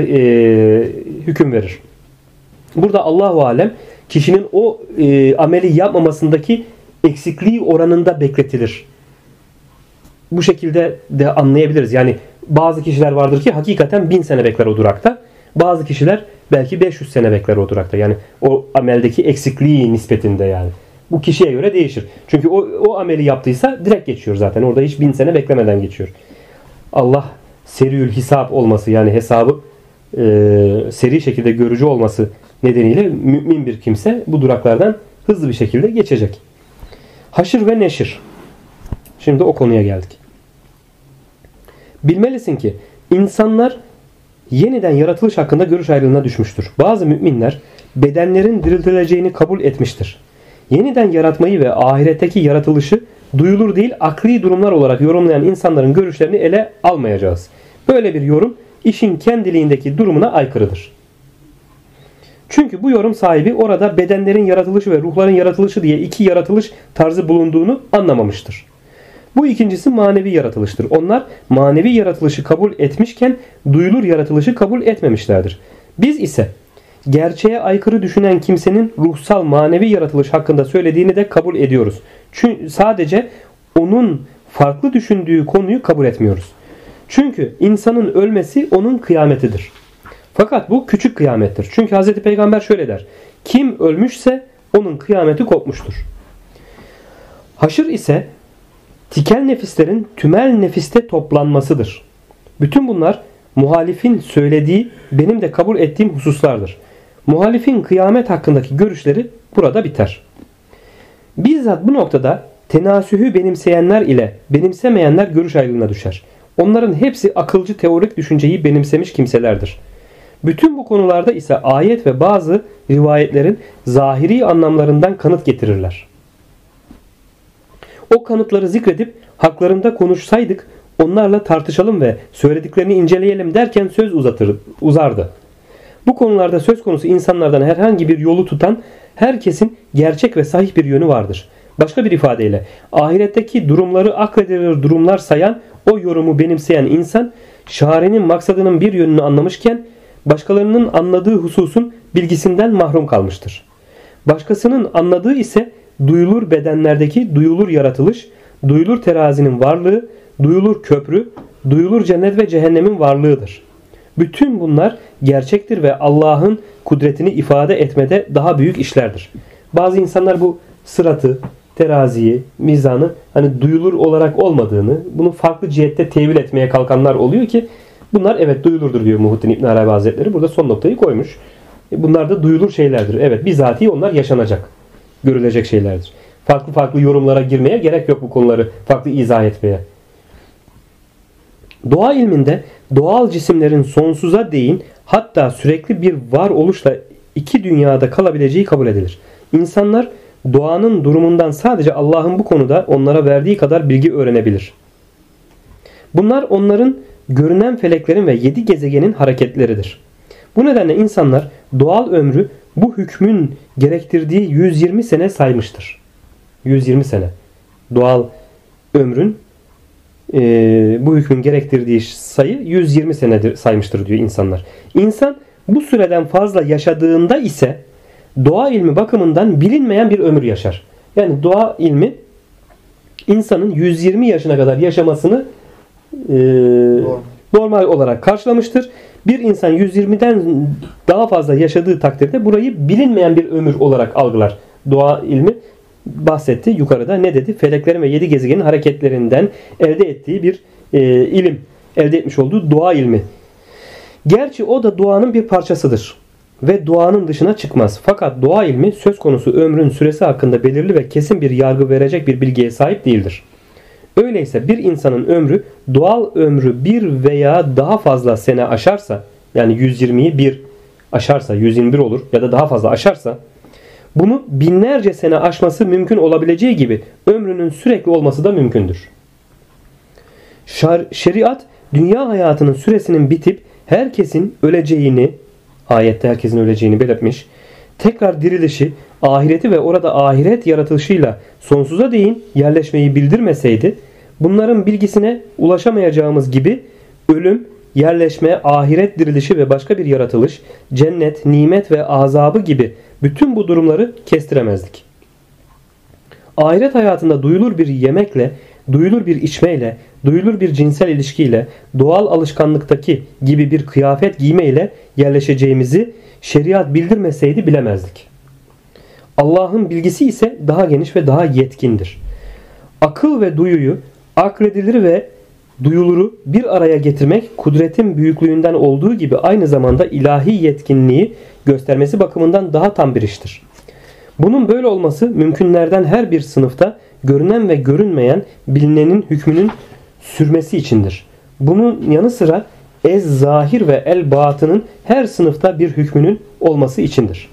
S1: hüküm verir. Burada Allahu alem kişinin o ameli yapmamasındaki eksikliği oranında bekletilir. Bu şekilde de anlayabiliriz. Yani bazı kişiler vardır ki hakikaten 1000 sene bekler o durakta. Bazı kişiler belki 500 sene bekler o durakta. Yani o ameldeki eksikliği nispetinde yani. Bu kişiye göre değişir. Çünkü o ameli yaptıysa direkt geçiyor zaten. Orada hiç 1000 sene beklemeden geçiyor. Allah seriül hesap olması, yani hesabı seri şekilde görücü olması nedeniyle mümin bir kimse bu duraklardan hızlı bir şekilde geçecek. Haşr ve neşir. Şimdi o konuya geldik. Bilmelisin ki insanlar yeniden yaratılış hakkında görüş ayrılığına düşmüştür. Bazı müminler bedenlerin diriltileceğini kabul etmiştir. Yeniden yaratmayı ve ahiretteki yaratılışı duyulur değil akli durumlar olarak yorumlayan insanların görüşlerini ele almayacağız. Böyle bir yorum işin kendiliğindeki durumuna aykırıdır. Çünkü bu yorum sahibi orada bedenlerin yaratılışı ve ruhların yaratılışı diye iki yaratılış tarzı bulunduğunu anlamamıştır. Bu ikincisi manevi yaratılıştır. Onlar manevi yaratılışı kabul etmişken duyulur yaratılışı kabul etmemişlerdir. Biz ise gerçeğe aykırı düşünen kimsenin ruhsal manevi yaratılış hakkında söylediğini de kabul ediyoruz. Çünkü sadece onun farklı düşündüğü konuyu kabul etmiyoruz. Çünkü insanın ölmesi onun kıyametidir. Fakat bu küçük kıyamettir. Çünkü Hz. Peygamber şöyle der: kim ölmüşse onun kıyameti kopmuştur. Haşr ise tikel nefislerin tümel nefiste toplanmasıdır. Bütün bunlar muhalifin söylediği, benim de kabul ettiğim hususlardır. Muhalifin kıyamet hakkındaki görüşleri burada biter. Bizzat bu noktada tenasühü benimseyenler ile benimsemeyenler görüş ayrılığına düşer. Onların hepsi akılcı teorik düşünceyi benimsemiş kimselerdir. Bütün bu konularda ise ayet ve bazı rivayetlerin zahiri anlamlarından kanıt getirirler. O kanıtları zikredip haklarında konuşsaydık onlarla tartışalım ve söylediklerini inceleyelim derken söz uzardı. Bu konularda söz konusu insanlardan herhangi bir yolu tutan herkesin gerçek ve sahih bir yönü vardır. Başka bir ifadeyle ahiretteki durumları akledilir durumlar sayan o yorumu benimseyen insan şairinin maksadının bir yönünü anlamışken başkalarının anladığı hususun bilgisinden mahrum kalmıştır. Başkasının anladığı ise duyulur bedenlerdeki duyulur yaratılış, duyulur terazinin varlığı, duyulur köprü, duyulur cennet ve cehennemin varlığıdır. Bütün bunlar gerçektir ve Allah'ın kudretini ifade etmede daha büyük işlerdir. Bazı insanlar bu sıratı, teraziyi, mizanı hani duyulur olarak olmadığını, bunu farklı cihette tevil etmeye kalkanlar oluyor ki bunlar evet duyulurdur diyor Muhittin İbn Arabi Hazretleri. Burada son noktayı koymuş. Bunlar da duyulur şeylerdir. Evet, bizatihi onlar yaşanacak, görülecek şeylerdir. Farklı farklı yorumlara girmeye gerek yok bu konuları farklı izah etmeye. Doğa ilminde doğal cisimlerin sonsuza değin hatta sürekli bir varoluşla iki dünyada kalabileceği kabul edilir. İnsanlar doğanın durumundan sadece Allah'ın bu konuda onlara verdiği kadar bilgi öğrenebilir. Bunlar onların görünen feleklerin ve 7 gezegenin hareketleridir. Bu nedenle insanlar doğal ömrü bu hükmün gerektirdiği 120 sene saymıştır. 120 sene. Doğal ömrün bu hükmün gerektirdiği sayı 120 senedir saymıştır diyor insanlar. İnsan bu süreden fazla yaşadığında ise doğa ilmi bakımından bilinmeyen bir ömür yaşar. Yani doğa ilmi insanın 120 yaşına kadar yaşamasını normal olarak karşılamıştır. Bir insan 120'den daha fazla yaşadığı takdirde burayı bilinmeyen bir ömür olarak algılar. Doğa ilmi bahsetti yukarıda. Ne dedi? Feleklerin ve 7 gezegenin hareketlerinden elde ettiği bir ilim. Elde etmiş olduğu doğa ilmi. Gerçi o da doğanın bir parçasıdır. Ve doğanın dışına çıkmaz. Fakat doğa ilmi söz konusu ömrün süresi hakkında belirli ve kesin bir yargı verecek bir bilgiye sahip değildir. Öyleyse bir insanın ömrü doğal ömrü bir veya daha fazla sene aşarsa, yani 120'yi bir aşarsa, 121 olur ya da daha fazla aşarsa, Bunu binlerce sene aşması mümkün olabileceği gibi ömrünün sürekli olması da mümkündür. Şeriat dünya hayatının süresinin bitip herkesin öleceğini, ayette herkesin öleceğini belirtmiş, tekrar dirilişi, ahireti ve orada ahiret yaratılışıyla sonsuza değin yerleşmeyi bildirmeseydi, bunların bilgisine ulaşamayacağımız gibi ölüm, yerleşme, ahiret dirilişi ve başka bir yaratılış, cennet, nimet ve azabı gibi bütün bu durumları kestiremezdik. Ahiret hayatında duyulur bir yemekle, duyulur bir içmeyle, duyulur bir cinsel ilişkiyle, doğal alışkanlıktaki gibi bir kıyafet giymeyle yerleşeceğimizi şeriat bildirmeseydi bilemezdik. Allah'ın bilgisi ise daha geniş ve daha yetkindir. Akıl ve duyuyu, akledilir ve duyuluru bir araya getirmek kudretin büyüklüğünden olduğu gibi aynı zamanda ilahi yetkinliği göstermesi bakımından daha tam bir iştir. Bunun böyle olması mümkünlerden her bir sınıfta görünen ve görünmeyen bilinenin hükmünün sürmesi içindir. Bunun yanı sıra ez-zahir ve el-batının her sınıfta bir hükmünün olması içindir.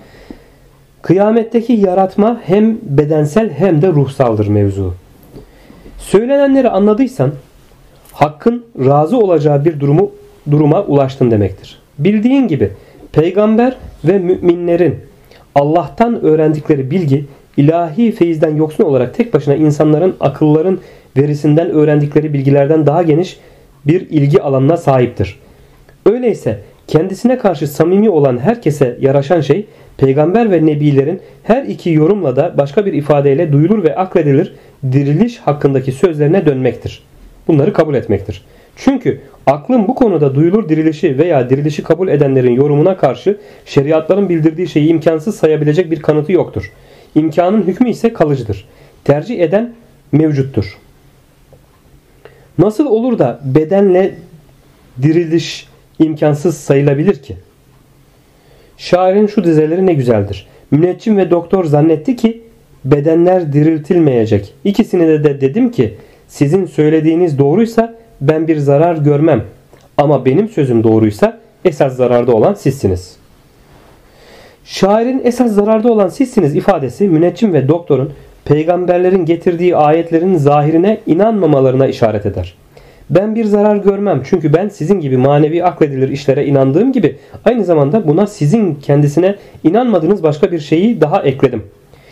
S1: Kıyametteki yaratma hem bedensel hem de ruhsaldır mevzu. Söylenenleri anladıysan Hakk'ın razı olacağı bir duruma ulaştın demektir. Bildiğin gibi peygamber ve müminlerin Allah'tan öğrendikleri bilgi ilahi feyizden yoksun olarak tek başına insanların akılların verisinden öğrendikleri bilgilerden daha geniş bir ilgi alanına sahiptir. Öyleyse kendisine karşı samimi olan herkese yaraşan şey peygamber ve nebilerin her iki yorumla da başka bir ifadeyle duyulur ve akledilir diriliş hakkındaki sözlerine dönmektir. Bunları kabul etmektir. Çünkü aklın bu konuda duyulur dirilişi veya dirilişi kabul edenlerin yorumuna karşı şeriatların bildirdiği şeyi imkansız sayabilecek bir kanıtı yoktur. İmkanın hükmü ise kalıcıdır. Tercih eden mevcuttur. Nasıl olur da bedenle diriliş imkansız sayılabilir ki? Şairin şu dizeleri ne güzeldir. Müneccim ve doktor zannetti ki bedenler diriltilmeyecek. İkisine de dedim ki sizin söylediğiniz doğruysa ben bir zarar görmem. Ama benim sözüm doğruysa esas zararda olan sizsiniz. Şairin esas zararda olan sizsiniz ifadesi müneccim ve doktorun peygamberlerin getirdiği ayetlerin zahirine inanmamalarına işaret eder. Ben bir zarar görmem çünkü ben sizin gibi manevi akledilir işlere inandığım gibi aynı zamanda buna sizin kendisine inanmadığınız başka bir şeyi daha ekledim.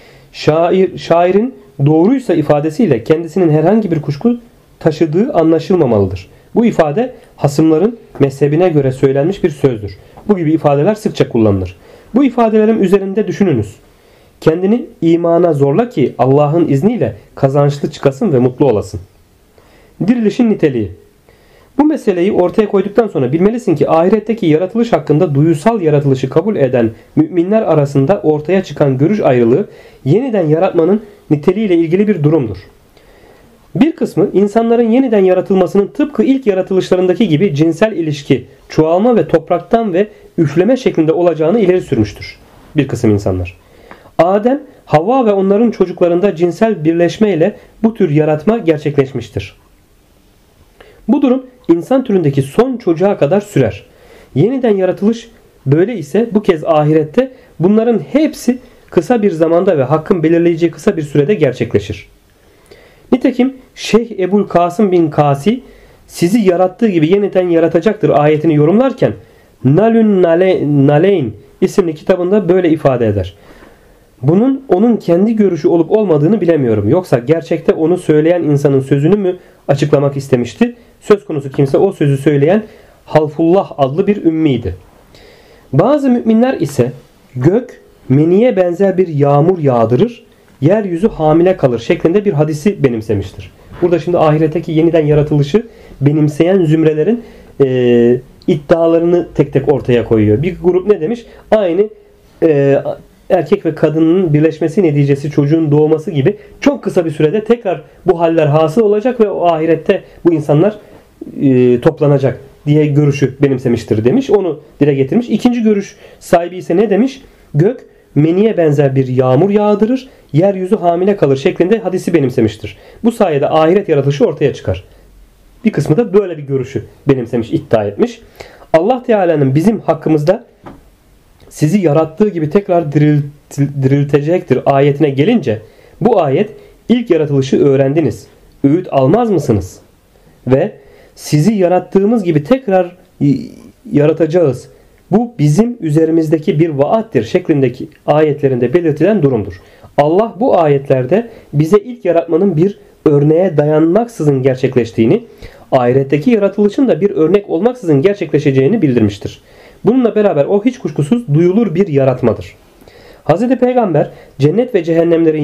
S1: Şairin doğruysa ifadesiyle kendisinin herhangi bir kuşku taşıdığı anlaşılmamalıdır. Bu ifade hasımların mezhebine göre söylenmiş bir sözdür. Bu gibi ifadeler sıkça kullanılır. Bu ifadelerin üzerinde düşününüz. Kendini imana zorla ki Allah'ın izniyle kazançlı çıkasın ve mutlu olasın. Dirilişin niteliği. Bu meseleyi ortaya koyduktan sonra bilmelisin ki ahiretteki yaratılış hakkında duyusal yaratılışı kabul eden müminler arasında ortaya çıkan görüş ayrılığı yeniden yaratmanın niteliğiyle ilgili bir durumdur. Bir kısmı insanların yeniden yaratılmasının tıpkı ilk yaratılışlarındaki gibi cinsel ilişki, çoğalma ve topraktan ve üfleme şeklinde olacağını ileri sürmüştür. Bir kısım insanlar. Adem, Havva ve onların çocuklarında cinsel birleşmeyle bu tür yaratma gerçekleşmiştir. Bu durum insan türündeki son çocuğa kadar sürer. Yeniden yaratılış böyle ise bu kez ahirette bunların hepsi kısa bir zamanda ve Hakk'ın belirleyeceği kısa bir sürede gerçekleşir. Nitekim Şeyh Ebul Kasım bin Kasi sizi yarattığı gibi yeniden yaratacaktır ayetini yorumlarken Nalun Naleyn isimli kitabında böyle ifade eder. Bunun onun kendi görüşü olup olmadığını bilemiyorum. Yoksa gerçekte onu söyleyen insanın sözünü mü açıklamak istemişti? Söz konusu kimse o sözü söyleyen Halfullah adlı bir ümmiydi. Bazı müminler ise gök meniye benzer bir yağmur yağdırır, yeryüzü hamile kalır şeklinde bir hadisi benimsemiştir. Burada şimdi ahiretteki yeniden yaratılışı benimseyen zümrelerin iddialarını tek tek ortaya koyuyor. Bir grup ne demiş? Aynı erkek ve kadının birleşmesi neticesi çocuğun doğması gibi çok kısa bir sürede tekrar bu haller hasıl olacak ve o ahirette bu insanlar toplanacak diye görüşü benimsemiştir demiş. Onu dile getirmiş. İkinci görüş sahibi ise ne demiş? Gök meniye benzer bir yağmur yağdırır, yeryüzü hamile kalır şeklinde hadisi benimsemiştir. Bu sayede ahiret yaratılışı ortaya çıkar. Bir kısmı da böyle bir görüşü benimsemiş, iddia etmiş. Allah Teala'nın bizim hakkımızda sizi yarattığı gibi tekrar diriltecektir ayetine gelince bu ayet ilk yaratılışı öğrendiniz. Öğüt almaz mısınız? Ve sizi yarattığımız gibi tekrar yaratacağız. Bu bizim üzerimizdeki bir vaattir şeklindeki ayetlerinde belirtilen durumdur. Allah bu ayetlerde bize ilk yaratmanın bir örneğe dayanmaksızın gerçekleştiğini, ahiretteki yaratılışın da bir örnek olmaksızın gerçekleşeceğini bildirmiştir. Bununla beraber o hiç kuşkusuz duyulur bir yaratmadır. Hz. Peygamber cennet ve cehennemliklerin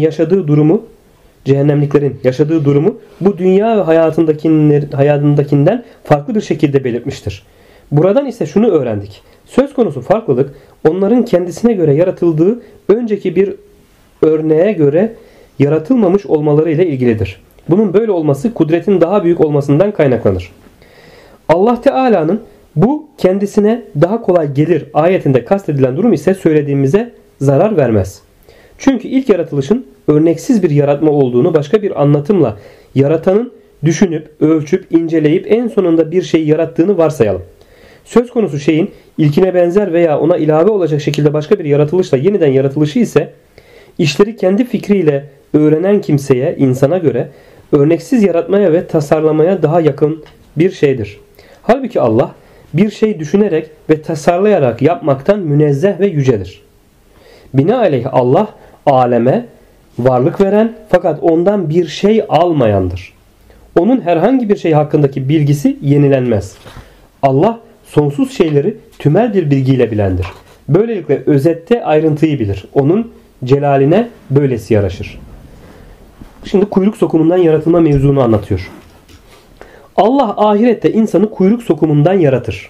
S1: yaşadığı durumu bu dünya hayatındakinden farklı bir şekilde belirtmiştir. Buradan ise şunu öğrendik. Söz konusu farklılık onların kendisine göre yaratıldığı önceki bir örneğe göre yaratılmamış olmaları ile ilgilidir. Bunun böyle olması kudretin daha büyük olmasından kaynaklanır. Allah Teala'nın bu kendisine daha kolay gelir ayetinde kastedilen durum ise söylediğimize zarar vermez. Çünkü ilk yaratılışın örneksiz bir yaratma olduğunu başka bir anlatımla yaratanın düşünüp, ölçüp, inceleyip en sonunda bir şeyi yarattığını varsayalım. Söz konusu şeyin ilkine benzer veya ona ilave olacak şekilde başka bir yaratılışla yeniden yaratılışı ise işleri kendi fikriyle öğrenen kimseye, insana göre örneksiz yaratmaya ve tasarlamaya daha yakın bir şeydir. Halbuki Allah bir şey düşünerek ve tasarlayarak yapmaktan münezzeh ve yücedir. Binaenaleyh Allah aleme varlık veren fakat ondan bir şey almayandır. Onun herhangi bir şey hakkındaki bilgisi yenilenmez. Allah sonsuz şeyleri tümel bir bilgiyle bilendir. Böylelikle özette ayrıntıyı bilir. Onun celaline böylesi yaraşır. Şimdi kuyruk sokumundan yaratılma mevzunu anlatıyor. Allah ahirette insanı kuyruk sokumundan yaratır.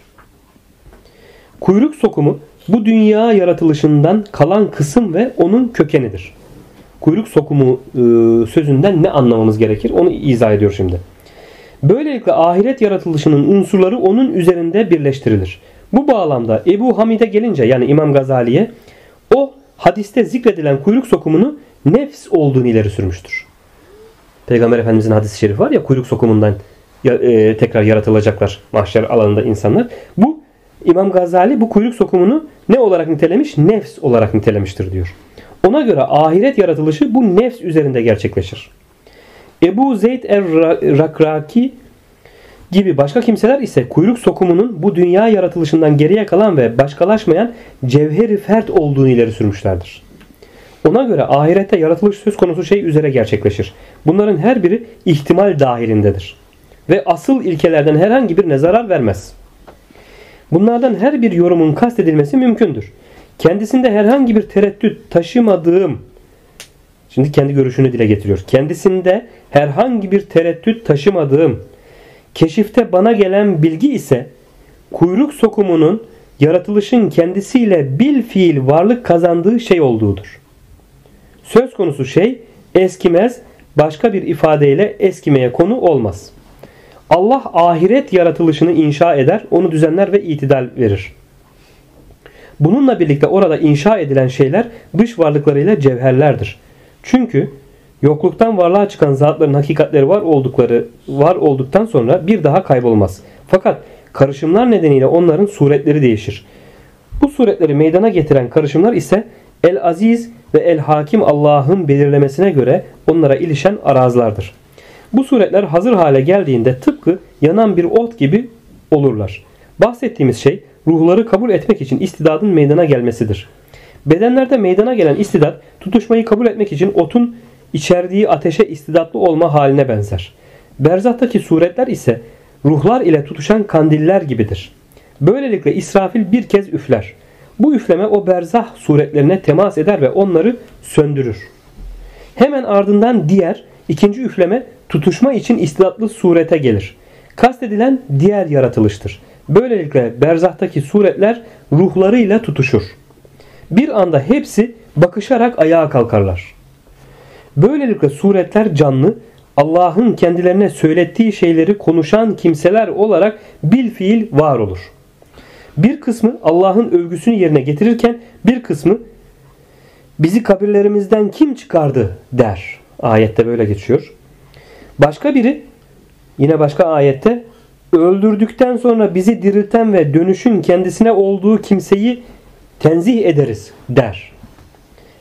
S1: Kuyruk sokumu bu dünya yaratılışından kalan kısım ve onun kökenidir. Kuyruk sokumu sözünden ne anlamamız gerekir? Onu izah ediyor şimdi. Böylelikle ahiret yaratılışının unsurları onun üzerinde birleştirilir. Bu bağlamda Ebu Hamid'e gelince yani İmam Gazali'ye o hadiste zikredilen kuyruk sokumunu nefs olduğunu ileri sürmüştür. Peygamber Efendimizin hadis-i şerifi var ya kuyruk sokumundan tekrar yaratılacaklar mahşer alanında insanlar. Bu İmam Gazali bu kuyruk sokumunu ne olarak nitelemiş? Nefs olarak nitelemiştir diyor. Ona göre ahiret yaratılışı bu nefs üzerinde gerçekleşir. Ebu Zeyd er-Rakraki gibi başka kimseler ise kuyruk sokumunun bu dünya yaratılışından geriye kalan ve başkalaşmayan cevheri fert olduğunu ileri sürmüşlerdir. Ona göre ahirette yaratılış söz konusu şey üzere gerçekleşir. Bunların her biri ihtimal dahilindedir. Ve asıl ilkelerden herhangi birine zarar vermez. Bunlardan her bir yorumun kastedilmesi mümkündür. Kendisinde herhangi bir tereddüt taşımadığım, şimdi kendi görüşünü dile getiriyor. Kendisinde herhangi bir tereddüt taşımadığım, keşifte bana gelen bilgi ise kuyruk sokumunun yaratılışın kendisiyle bil fiil varlık kazandığı şey olduğudur. Söz konusu şey eskimez, başka bir ifadeyle eskimeye konu olmaz. Allah ahiret yaratılışını inşa eder, onu düzenler ve itidal verir. Bununla birlikte orada inşa edilen şeyler dış varlıklarıyla cevherlerdir. Çünkü yokluktan varlığa çıkan zatların hakikatleri var olduktan sonra bir daha kaybolmaz. Fakat karışımlar nedeniyle onların suretleri değişir. Bu suretleri meydana getiren karışımlar ise El-Aziz ve El-Hakim Allah'ın belirlemesine göre onlara ilişen arazlardır. Bu suretler hazır hale geldiğinde tıpkı yanan bir ot gibi olurlar. Bahsettiğimiz şey ruhları kabul etmek için istidadın meydana gelmesidir. Bedenlerde meydana gelen istidat tutuşmayı kabul etmek için otun içerdiği ateşe istidatlı olma haline benzer. Berzahtaki suretler ise ruhlar ile tutuşan kandiller gibidir. Böylelikle İsrafil bir kez üfler. Bu üfleme o berzah suretlerine temas eder ve onları söndürür. Hemen ardından ikinci üfleme tutuşma için istidatlı surete gelir. Kastedilen diğer yaratılıştır. Böylelikle berzahtaki suretler ruhlarıyla tutuşur. Bir anda hepsi bakışarak ayağa kalkarlar. Böylelikle suretler canlı, Allah'ın kendilerine söylettiği şeyleri konuşan kimseler olarak bilfiil var olur. Bir kısmı Allah'ın övgüsünü yerine getirirken bir kısmı bizi kabirlerimizden kim çıkardı der. Ayette böyle geçiyor. Başka biri yine başka ayette öldürdükten sonra bizi dirilten ve dönüşün kendisine olduğu kimseyi tenzih ederiz der.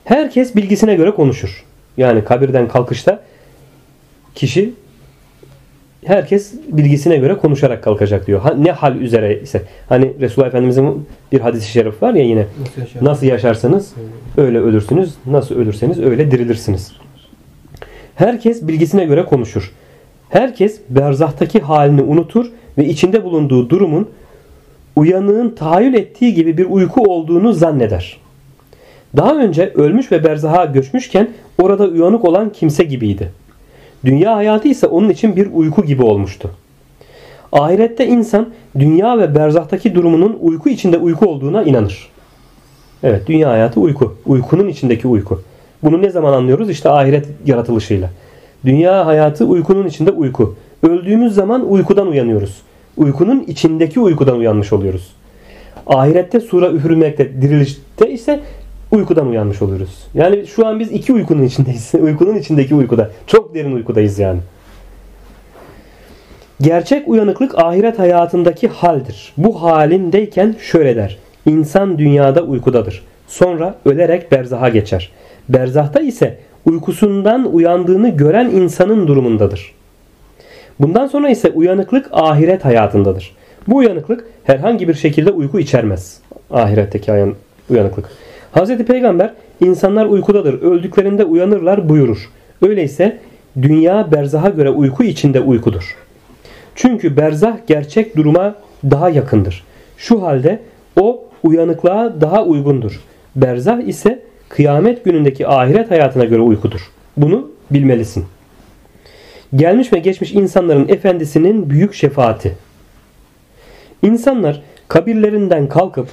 S1: Herkes bilgisine göre konuşur. Yani kabirden kalkışta kişi herkes bilgisine göre konuşarak kalkacak diyor. Ne hal üzere ise. Hani Resulullah Efendimiz'in bir hadis-i şerif var ya yine. Nasıl yaşarsanız öyle ölürsünüz. Nasıl ölürseniz öyle dirilirsiniz. Herkes bilgisine göre konuşur. Herkes berzahtaki halini unutur ve içinde bulunduğu durumun uyanığın tahayyül ettiği gibi bir uyku olduğunu zanneder. Daha önce ölmüş ve berzaha göçmüşken orada uyanık olan kimse gibiydi. Dünya hayatı ise onun için bir uyku gibi olmuştu. Ahirette insan dünya ve berzahtaki durumunun uyku içinde uyku olduğuna inanır. Evet, dünya hayatı uyku. Uykunun içindeki uyku. Bunu ne zaman anlıyoruz? İşte ahiret yaratılışıyla. Dünya hayatı uykunun içinde uyku. Öldüğümüz zaman uykudan uyanıyoruz. Uykunun içindeki uykudan uyanmış oluyoruz. Ahirette sura üfürülmekte, dirilişte ise uykudan uyanmış oluyoruz. Yani şu an biz iki uykunun içindeyiz. Uykunun içindeki uykuda. Çok derin uykudayız yani. Gerçek uyanıklık ahiret hayatındaki haldir. Bu halindeyken şöyle der. İnsan dünyada uykudadır. Sonra ölerek berzaha geçer. Berzahta ise uykusundan uyandığını gören insanın durumundadır. Bundan sonra ise uyanıklık ahiret hayatındadır. Bu uyanıklık herhangi bir şekilde uyku içermez. Ahiretteki uyanıklık. Hz. Peygamber insanlar uykudadır, öldüklerinde uyanırlar buyurur. Öyleyse dünya berzaha göre uyku içinde uykudur. Çünkü berzah gerçek duruma daha yakındır. Şu halde o uyanıklığa daha uygundur. Berzah ise kıyamet günündeki ahiret hayatına göre uykudur. Bunu bilmelisin. Gelmiş ve geçmiş insanların efendisinin büyük şefaati. İnsanlar kabirlerinden kalkıp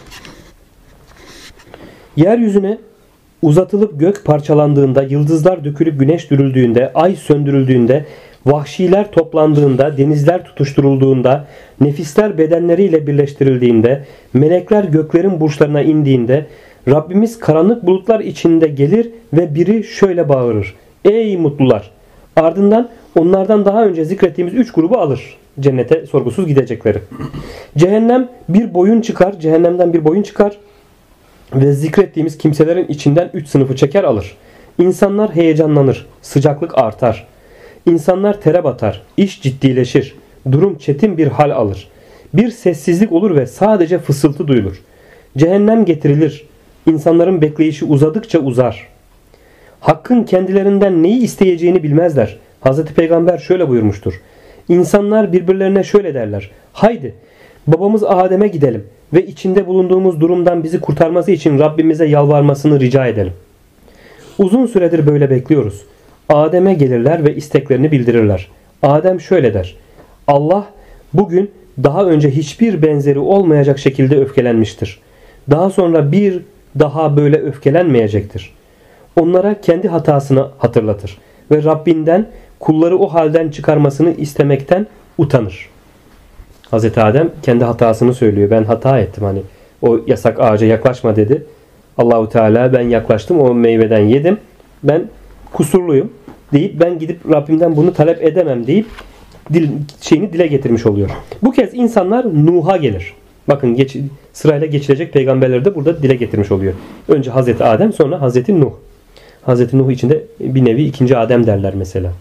S1: yeryüzüne uzatılıp gök parçalandığında, yıldızlar dökülüp güneş dürüldüğünde, ay söndürüldüğünde, vahşiler toplandığında, denizler tutuşturulduğunda, nefisler bedenleriyle birleştirildiğinde, melekler göklerin burçlarına indiğinde, Rabbimiz karanlık bulutlar içinde gelir ve biri şöyle bağırır. Ey mutlular! Ardından onlardan daha önce zikrettiğimiz 3 grubu alır. Cennete sorgusuz gidecekleri. Cehennemden bir boyun çıkar ve zikrettiğimiz kimselerin içinden 3 sınıfı çeker alır. İnsanlar heyecanlanır, sıcaklık artar. İnsanlar tere batar, iş ciddileşir, durum çetin bir hal alır. Bir sessizlik olur ve sadece fısıltı duyulur. Cehennem getirilir. İnsanların bekleyişi uzadıkça uzar. Hakkın kendilerinden neyi isteyeceğini bilmezler. Hz. Peygamber şöyle buyurmuştur. İnsanlar birbirlerine şöyle derler. Haydi babamız Adem'e gidelim ve içinde bulunduğumuz durumdan bizi kurtarması için Rabbimize yalvarmasını rica edelim. Uzun süredir böyle bekliyoruz. Adem'e gelirler ve isteklerini bildirirler. Adem şöyle der. Allah bugün daha önce hiçbir benzeri olmayacak şekilde öfkelenmiştir. Daha sonra bir daha böyle öfkelenmeyecektir. Onlara kendi hatasını hatırlatır ve Rabbinden kulları o halden çıkarmasını istemekten utanır. Hazreti Adem kendi hatasını söylüyor. Ben hata ettim, hani o yasak ağaca yaklaşma dedi. Allahu Teala ben yaklaştım, o meyveden yedim. Ben kusurluyum deyip ben gidip Rabbimden bunu talep edemem deyip dile getirmiş oluyor. Bu kez insanlar Nuh'a gelir. Bakın sırayla geçilecek peygamberleri de burada dile getirmiş oluyor. Önce Hazreti Adem, sonra Hazreti Nuh. Hazreti Nuh içinde bir nevi ikinci Adem derler mesela.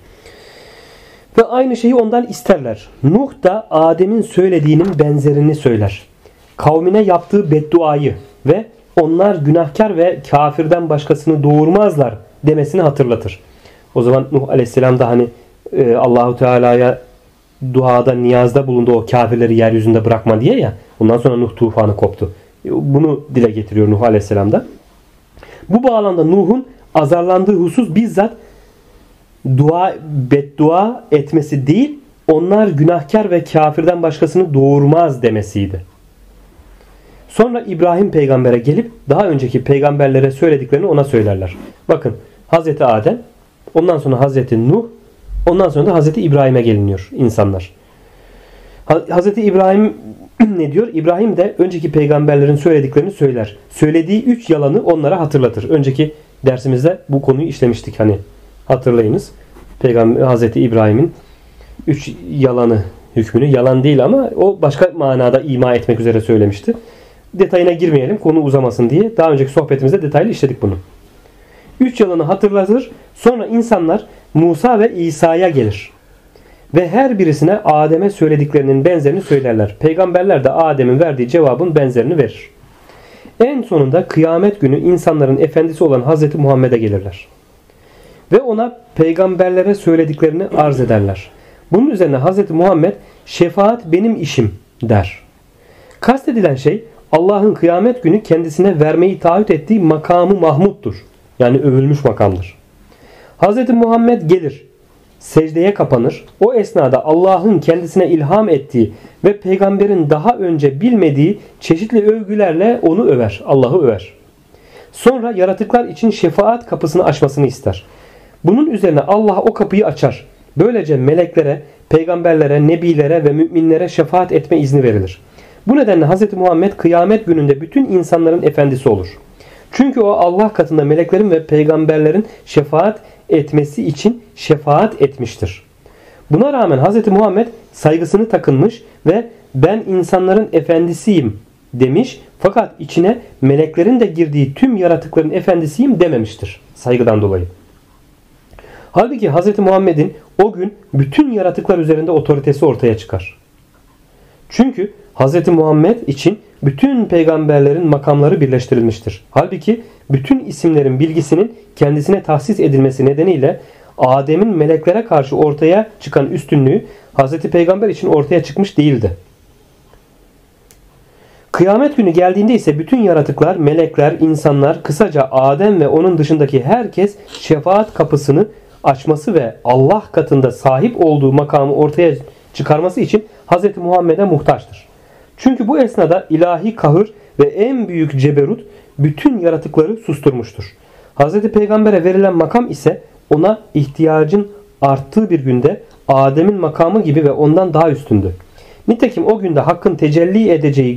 S1: Ve aynı şeyi ondan isterler. Nuh da Adem'in söylediğinin benzerini söyler. Kavmine yaptığı bedduayı ve onlar günahkar ve kafirden başkasını doğurmazlar demesini hatırlatır. O zaman Nuh Aleyhisselam da hani Allahu Teala'ya duada, niyazda bulundu, o kafirleri yeryüzünde bırakma diye ya. Ondan sonra Nuh tufanı koptu. Bunu dile getiriyor Nuh Aleyhisselam da. Bu bağlamda Nuh'un azarlandığı husus bizzat beddua etmesi değil, onlar günahkar ve kafirden başkasını doğurmaz demesiydi. Sonra İbrahim peygambere gelip daha önceki peygamberlere söylediklerini ona söylerler. Bakın Hazreti Adem, ondan sonra Hazreti Nuh, ondan sonra da Hazreti İbrahim'e geliniyor insanlar. Hazreti İbrahim ne diyor? İbrahim de önceki peygamberlerin söylediklerini söyler. Söylediği 3 yalanı onlara hatırlatır. Önceki dersimizde bu konuyu işlemiştik, hani hatırlayınız. Peygamber Hazreti İbrahim'in 3 yalanı hükmünü, yalan değil ama o başka manada ima etmek üzere söylemişti. Detayına girmeyelim, konu uzamasın diye. Daha önceki sohbetimizde detaylı işledik bunu. 3 yılını hatırlatır. Sonra insanlar Musa ve İsa'ya gelir. Ve her birisine Adem'e söylediklerinin benzerini söylerler. Peygamberler de Adem'in verdiği cevabın benzerini verir. En sonunda kıyamet günü insanların efendisi olan Hazreti Muhammed'e gelirler. Ve ona peygamberlere söylediklerini arz ederler. Bunun üzerine Hazreti Muhammed şefaat benim işim der. Kastedilen şey Allah'ın kıyamet günü kendisine vermeyi taahhüt ettiği makamı Mahmud'dur. Yani övülmüş makamdır. Hazreti Muhammed gelir, secdeye kapanır. O esnada Allah'ın kendisine ilham ettiği ve peygamberin daha önce bilmediği çeşitli övgülerle onu över, Allah'ı över. Sonra yaratıklar için şefaat kapısını açmasını ister. Bunun üzerine Allah o kapıyı açar. Böylece meleklere, peygamberlere, nebilere ve müminlere şefaat etme izni verilir. Bu nedenle Hz. Muhammed kıyamet gününde bütün insanların efendisi olur. Çünkü o Allah katında meleklerin ve peygamberlerin şefaat etmesi için şefaat etmiştir. Buna rağmen Hz. Muhammed saygısını takınmış ve ben insanların efendisiyim demiş, fakat içine meleklerin de girdiği tüm yaratıkların efendisiyim dememiştir saygıdan dolayı. Halbuki Hz. Muhammed'in o gün bütün yaratıklar üzerinde otoritesi ortaya çıkar. Çünkü Hz. Muhammed için bütün peygamberlerin makamları birleştirilmiştir. Halbuki bütün isimlerin bilgisinin kendisine tahsis edilmesi nedeniyle Adem'in meleklere karşı ortaya çıkan üstünlüğü Hz. Peygamber için ortaya çıkmış değildi. Kıyamet günü geldiğinde ise bütün yaratıklar, melekler, insanlar, kısaca Adem ve onun dışındaki herkes şefaat kapısını açması ve Allah katında sahip olduğu makamı ortaya çıkarması için Hz. Muhammed'e muhtaçtır. Çünkü bu esnada ilahi kahır ve en büyük ceberut bütün yaratıkları susturmuştur. Hz. Peygamber'e verilen makam ise ona ihtiyacın arttığı bir günde Adem'in makamı gibi ve ondan daha üstündü. Nitekim o günde Hakk'ın tecelli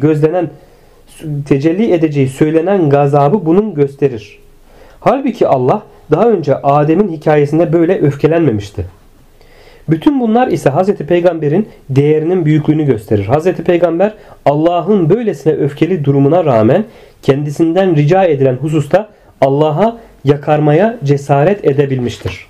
S1: edeceği söylenen gazabı bunun gösterir. Halbuki Allah daha önce Adem'in hikayesinde böyle öfkelenmemişti. Bütün bunlar ise Hz. Peygamber'in değerinin büyüklüğünü gösterir. Hz. Peygamber Allah'ın böylesine öfkeli durumuna rağmen kendisinden rica edilen hususta Allah'a yakarmaya cesaret edebilmiştir.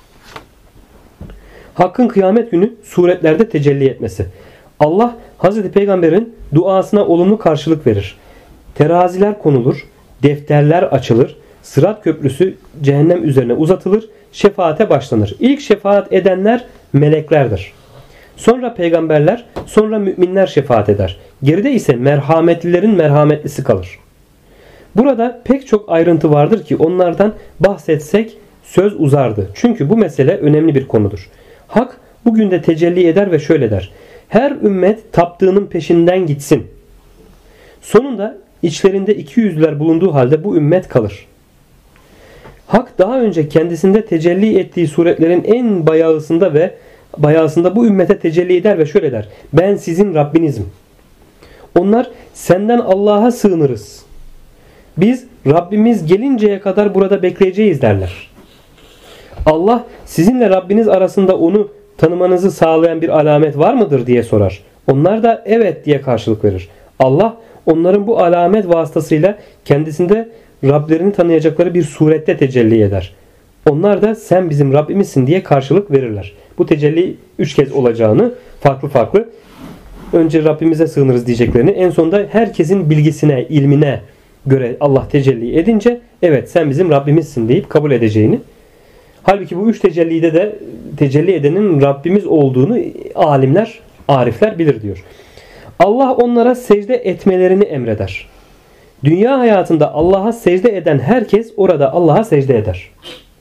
S1: Hakkın kıyamet günü suretlerde tecelli etmesi. Allah Hz. Peygamber'in duasına olumlu karşılık verir. Teraziler konulur, defterler açılır, Sırat köprüsü cehennem üzerine uzatılır, şefaate başlanır. İlk şefaat edenler meleklerdir. Sonra peygamberler, sonra müminler şefaat eder. Geride ise merhametlilerin merhametlisi kalır. Burada pek çok ayrıntı vardır ki onlardan bahsetsek söz uzardı. Çünkü bu mesele önemli bir konudur. Hak bugün de tecelli eder ve şöyle der: her ümmet taptığının peşinden gitsin. Sonunda içlerinde ikiyüzlüler bulunduğu halde bu ümmet kalır. Hak daha önce kendisinde tecelli ettiği suretlerin en bayağısında bu ümmete tecelli eder ve şöyle der: ben sizin Rabbinizim. Onlar senden Allah'a sığınırız. Biz Rabbimiz gelinceye kadar burada bekleyeceğiz derler. Allah sizinle Rabbiniz arasında onu tanımanızı sağlayan bir alamet var mıdır diye sorar. Onlar da evet diye karşılık verir. Allah onların bu alamet vasıtasıyla kendisinde Rablerini tanıyacakları bir surette tecelli eder. Onlar da sen bizim Rabbimizsin diye karşılık verirler. Bu tecelli 3 kez olacağını farklı önce Rabbimize sığınırız diyeceklerini, en sonunda herkesin bilgisine, ilmine göre Allah tecelli edince evet sen bizim Rabbimizsin deyip kabul edeceğini. Halbuki bu 3 tecellide de tecelli edenin Rabbimiz olduğunu alimler, arifler bilir diyor. Allah onlara secde etmelerini emreder. Dünya hayatında Allah'a secde eden herkes orada Allah'a secde eder.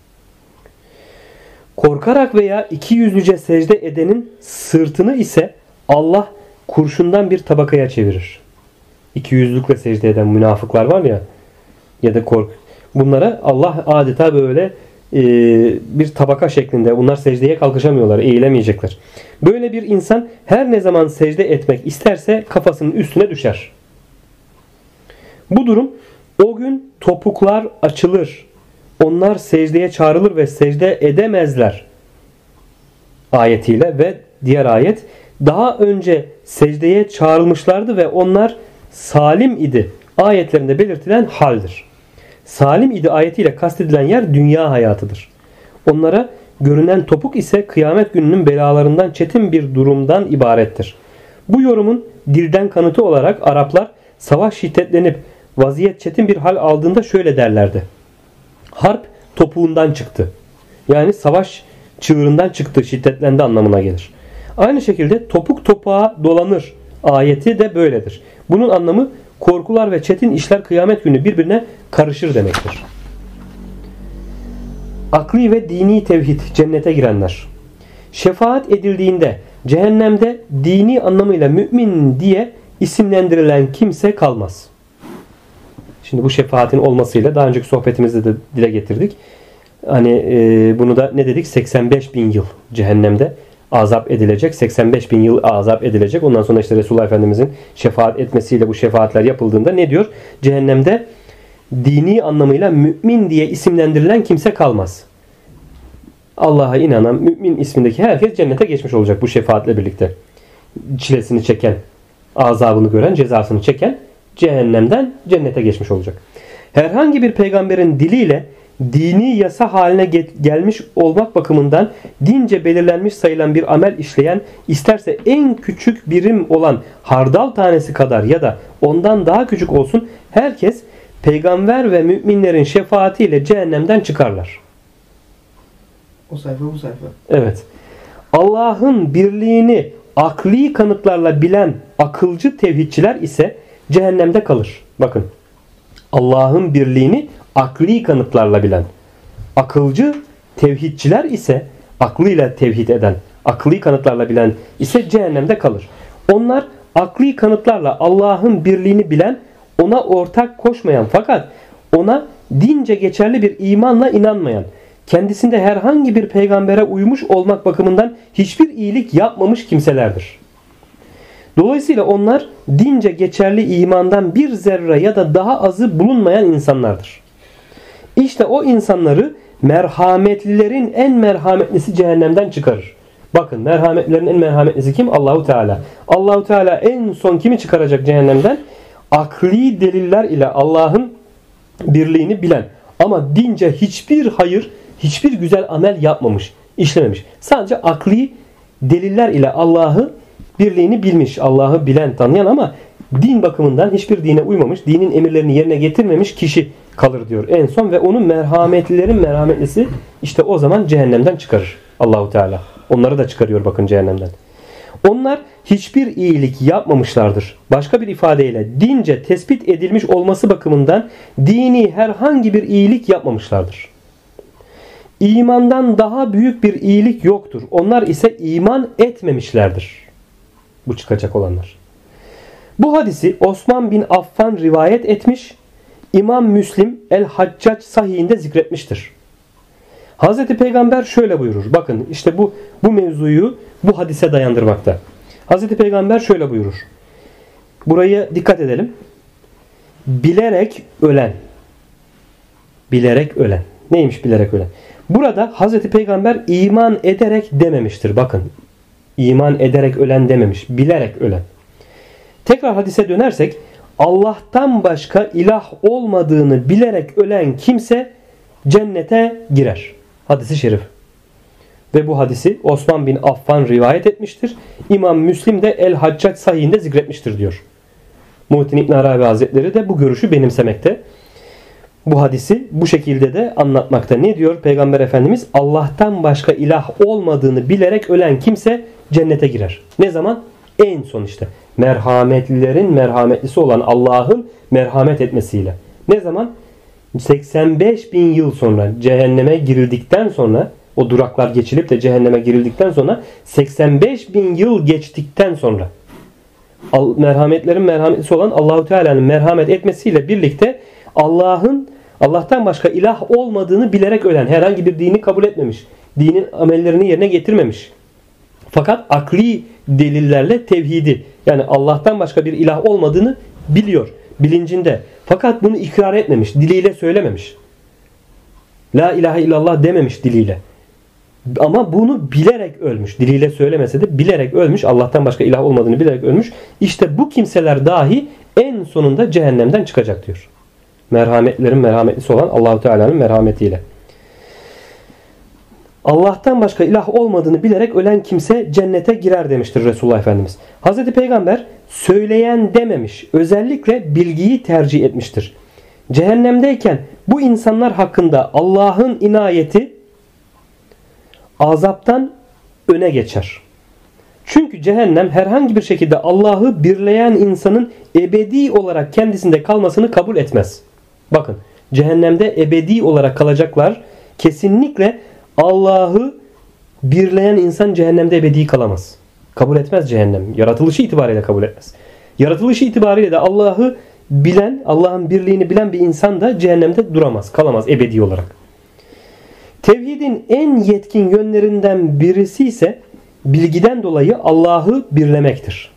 S1: Korkarak veya ikiyüzlüce secde edenin sırtını ise Allah kurşundan bir tabakaya çevirir. İkiyüzlülükle secde eden münafıklar var ya da bunlara Allah adeta böyle bir tabaka şeklinde, bunlar secdeye kalkışamıyorlar, eğilemeyecekler. Böyle bir insan her ne zaman secde etmek isterse kafasının üstüne düşer. Bu durum o gün topuklar açılır. Onlar secdeye çağrılır ve secde edemezler ayetiyle ve diğer ayet daha önce secdeye çağrılmışlardı ve onlar salim idi ayetlerinde belirtilen haldir. Salim idi ayetiyle kastedilen yer dünya hayatıdır. Onlara görünen topuk ise kıyamet gününün belalarından çetin bir durumdan ibarettir. Bu yorumun dilden kanıtı olarak Araplar savaş şiddetlenip vaziyet çetin bir hal aldığında şöyle derlerdi. Harp topuğundan çıktı. Yani savaş çığırından çıktı, şiddetlendi anlamına gelir. Aynı şekilde topuk topuğa dolanır ayeti de böyledir. Bunun anlamı korkular ve çetin işler kıyamet günü birbirine karışır demektir. Akli ve dini tevhid, cennete girenler. Şefaat edildiğinde cehennemde dini anlamıyla mümin diye isimlendirilen kimse kalmaz. Şimdi bu şefaatin olmasıyla daha önceki sohbetimizde de dile getirdik. Hani bunu da ne dedik? 85 bin yıl cehennemde azap edilecek. 85 bin yıl azap edilecek. Ondan sonra işte Resulullah Efendimizin şefaat etmesiyle bu şefaatler yapıldığında ne diyor? Cehennemde dini anlamıyla mümin diye isimlendirilen kimse kalmaz. Allah'a inanan mümin ismindeki herkes cennete geçmiş olacak bu şefaatle birlikte. Çilesini çeken, azabını gören, cezasını çeken cehennemden cennete geçmiş olacak. Herhangi bir peygamberin diliyle dini yasa haline gelmiş olmak bakımından dince belirlenmiş sayılan bir amel işleyen, isterse en küçük birim olan hardal tanesi kadar ya da ondan daha küçük olsun, herkes peygamber ve müminlerin şefaatiyle cehennemden çıkarlar.
S2: O sayfa bu sayfa.
S1: Evet. Allah'ın birliğini akli kanıtlarla bilen akılcı tevhidçiler ise cehennemde kalır. Bakın. Allah'ın birliğini akli kanıtlarla bilen akılcı tevhidçiler ise, aklıyla tevhid eden, akli kanıtlarla bilen ise cehennemde kalır. Onlar akli kanıtlarla Allah'ın birliğini bilen, ona ortak koşmayan fakat ona dince geçerli bir imanla inanmayan, kendisinde herhangi bir peygambere uymuş olmak bakımından hiçbir iyilik yapmamış kimselerdir. Dolayısıyla onlar dince geçerli imandan bir zerre ya da daha azı bulunmayan insanlardır. İşte o insanları merhametlilerin en merhametlisi cehennemden çıkarır. Bakın, merhametlilerin en merhametlisi kim? Allahu Teala. Allahu Teala en son kimi çıkaracak cehennemden? Akli deliller ile Allah'ın birliğini bilen ama dince hiçbir hayır, hiçbir güzel amel yapmamış, işlememiş. Sadece akli deliller ile Allah'ı birliğini bilmiş, Allah'ı bilen, tanıyan ama din bakımından hiçbir dine uymamış, dinin emirlerini yerine getirmemiş kişi kalır diyor en son ve onun merhametlilerin merhametlisi işte o zaman cehennemden çıkarır Allahu Teala. Onları da çıkarıyor bakın cehennemden. Onlar hiçbir iyilik yapmamışlardır. Başka bir ifadeyle dince tespit edilmiş olması bakımından dini herhangi bir iyilik yapmamışlardır. İmandan daha büyük bir iyilik yoktur. Onlar ise iman etmemişlerdir. Bu çıkacak olanlar. Bu hadisi Osman bin Affan rivayet etmiş. İmam Müslim El-Haccac Sahih'inde zikretmiştir. Hazreti Peygamber şöyle buyurur. Bakın işte bu mevzuyu bu hadise dayandırmakta. Hazreti Peygamber şöyle buyurur. Buraya dikkat edelim. Bilerek ölen. Bilerek ölen. Neymiş bilerek ölen? Burada Hazreti Peygamber iman ederek dememiştir. Bakın. İman ederek ölen dememiş. Bilerek ölen. Tekrar hadise dönersek Allah'tan başka ilah olmadığını bilerek ölen kimse cennete girer. Hadis-i şerif. Ve bu hadisi Osman bin Affan rivayet etmiştir. İmam Müslim de El-Haccac Sahih'inde zikretmiştir diyor. Muhittin İbn Arabi Hazretleri de bu görüşü benimsemekte. Bu hadisi bu şekilde de anlatmakta. Ne diyor Peygamber Efendimiz? Allah'tan başka ilah olmadığını bilerek ölen kimse cennete girer. Ne zaman? En son işte. Merhametlilerin merhametlisi olan Allah'ın merhamet etmesiyle. Ne zaman? 85 bin yıl sonra cehenneme girildikten sonra, o duraklar geçilip de cehenneme girildikten sonra 85 bin yıl geçtikten sonra merhametlerin merhametlisi olan Allahu Teala'nın merhamet etmesiyle birlikte Allah'tan başka ilah olmadığını bilerek ölen, herhangi bir dini kabul etmemiş, dinin amellerini yerine getirmemiş. Fakat akli delillerle tevhidi, yani Allah'tan başka bir ilah olmadığını biliyor, bilincinde. Fakat bunu ikrar etmemiş, diliyle söylememiş. La ilahe illallah dememiş diliyle. Ama bunu bilerek ölmüş. Diliyle söylemese de bilerek ölmüş. Allah'tan başka ilah olmadığını bilerek ölmüş. İşte bu kimseler dahi en sonunda cehennemden çıkacak diyor. Merhametlerin merhametlisi olan Allahu Teala'nın merhametiyle. Allah'tan başka ilah olmadığını bilerek ölen kimse cennete girer demiştir Resulullah Efendimiz. Hazreti Peygamber söyleyen dememiş. Özellikle bilgiyi tercih etmiştir. Cehennemdeyken bu insanlar hakkında Allah'ın inayeti azaptan öne geçer. Çünkü cehennem herhangi bir şekilde Allah'ı birleyen insanın ebedi olarak kendisinde kalmasını kabul etmez. Bakın, cehennemde ebedi olarak kalacaklar. Kesinlikle Allah'ı birleyen insan cehennemde ebedi kalamaz. Kabul etmez cehennem. Yaratılışı itibariyle kabul etmez. Yaratılışı itibariyle de Allah'ı bilen, Allah'ın birliğini bilen bir insan da cehennemde duramaz, kalamaz ebedi olarak. Tevhidin en yetkin yönlerinden birisi ise bilgiden dolayı Allah'ı birlemektir.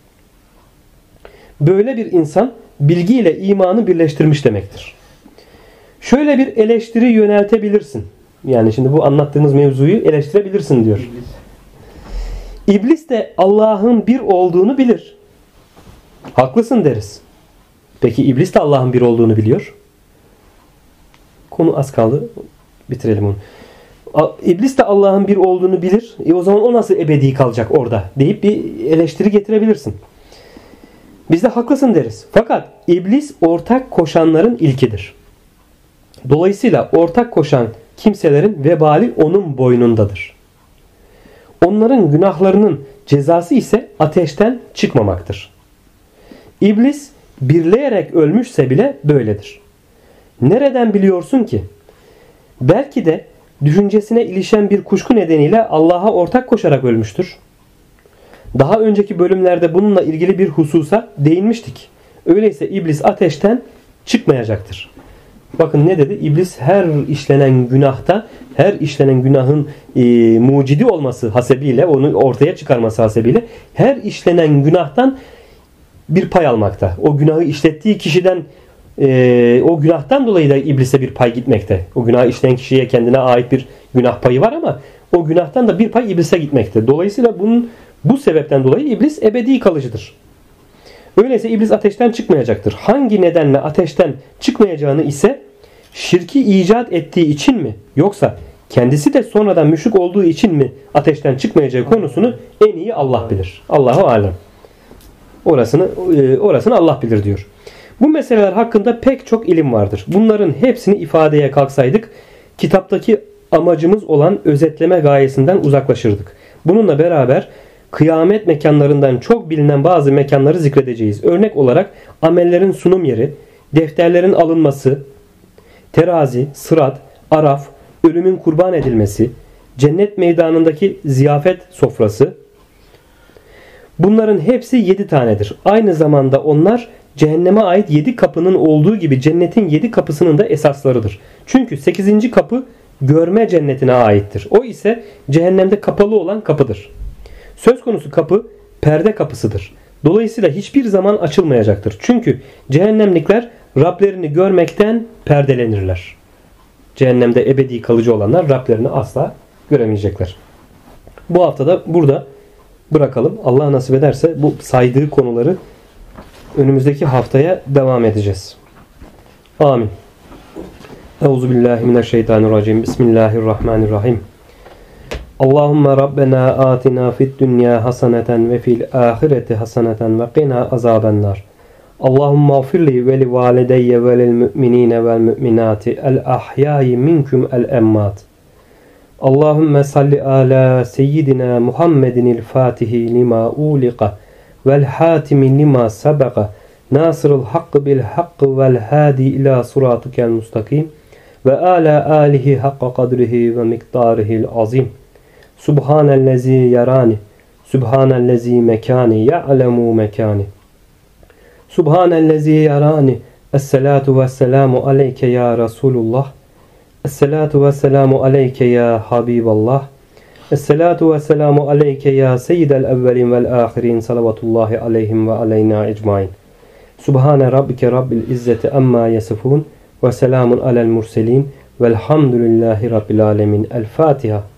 S1: Böyle bir insan bilgiyle imanı birleştirmiş demektir. Şöyle bir eleştiri yöneltebilirsin. Yani şimdi bu anlattığımız mevzuyu eleştirebilirsin diyor. İblis de Allah'ın bir olduğunu bilir. Haklısın deriz. Peki iblis de Allah'ın bir olduğunu biliyor. Konu az kaldı. Bitirelim onu. İblis de Allah'ın bir olduğunu bilir. O zaman o nasıl ebedi kalacak orada deyip bir eleştiri getirebilirsin. Biz de haklısın deriz. Fakat iblis ortak koşanların ilkidir. Dolayısıyla ortak koşan kimselerin vebali onun boynundadır. Onların günahlarının cezası ise ateşten çıkmamaktır. İblis birleyerek ölmüşse bile böyledir. Nereden biliyorsun ki? Belki de düşüncesine ilişen bir kuşku nedeniyle Allah'a ortak koşarak ölmüştür. Daha önceki bölümlerde bununla ilgili bir hususa değinmiştik. Öyleyse iblis ateşten çıkmayacaktır. Bakın ne dedi? İblis her işlenen günahta, her işlenen günahın mucidi olması hasebiyle, onu ortaya çıkarması hasebiyle her işlenen günahtan bir pay almakta. O günahı işlettiği kişiden o günahtan dolayı da iblise bir pay gitmekte. O günahı işleyen kişiye kendine ait bir günah payı var ama o günahtan da bir pay iblise gitmekte. Dolayısıyla bu sebepten dolayı iblis ebedi kalıcıdır. Öyleyse iblis ateşten çıkmayacaktır. Hangi nedenle ateşten çıkmayacağını ise şirki icat ettiği için mi yoksa kendisi de sonradan müşrik olduğu için mi ateşten çıkmayacağı konusunu en iyi Allah bilir. Allahu alem. Orasını Allah bilir diyor. Bu meseleler hakkında pek çok ilim vardır. Bunların hepsini ifadeye kalksaydık kitaptaki amacımız olan özetleme gayesinden uzaklaşırdık. Bununla beraber kıyamet mekanlarından çok bilinen bazı mekanları zikredeceğiz. Örnek olarak amellerin sunum yeri, defterlerin alınması, terazi, sırat, araf, ölümün kurban edilmesi, cennet meydanındaki ziyafet sofrası. Bunların hepsi 7 tanedir. Aynı zamanda onlar cehenneme ait 7 kapının olduğu gibi cennetin 7 kapısının da esaslarıdır. Çünkü 8. kapı görme cennetine aittir. O ise cehennemde kapalı olan kapıdır. Söz konusu kapı perde kapısıdır. Dolayısıyla hiçbir zaman açılmayacaktır. Çünkü cehennemlikler Rablerini görmekten perdelenirler. Cehennemde ebedi kalıcı olanlar Rablerini asla göremeyecekler. Bu haftada burada bırakalım. Allah nasip ederse bu saydığı konuları önümüzdeki haftaya devam edeceğiz. Amin. Euzubillahimineşşeytanirracim. Bismillahirrahmanirrahim. Allahümme Rabbena atina fid dünya haseneten ve fil ahireti haseneten ve qina azabennar. Allahümme afirli ve li valideyye ve lil müminine vel müminati el ahyayi minkum el emmat. Allahümme salli ala seyyidina Muhammedinil fatihi lima uliqa vel hatimi lima sabaka nasırıl hakkı bil hakkı vel hadi ila suratukel mustakim ve ala alihi hakka kadrihi ve miktarihil azim. Subhanellezi yarani, Subhanellezi mekani, ya'lemu mekani. Subhanellezi yarani, Esselatu vesselamu aleyke ya Resulullah. Esselatu vesselamu aleyke ya Habiballah. Esselatu vesselamu aleyke ya Seyyidel evvelin vel ahirin. Salavatullahi aleyhim ve aleyna ecmain. Subhane rabbike rabbil izzeti amma yasifun. Ve selamun alel murselin. Velhamdülillahi rabbil alemin. El Fatiha.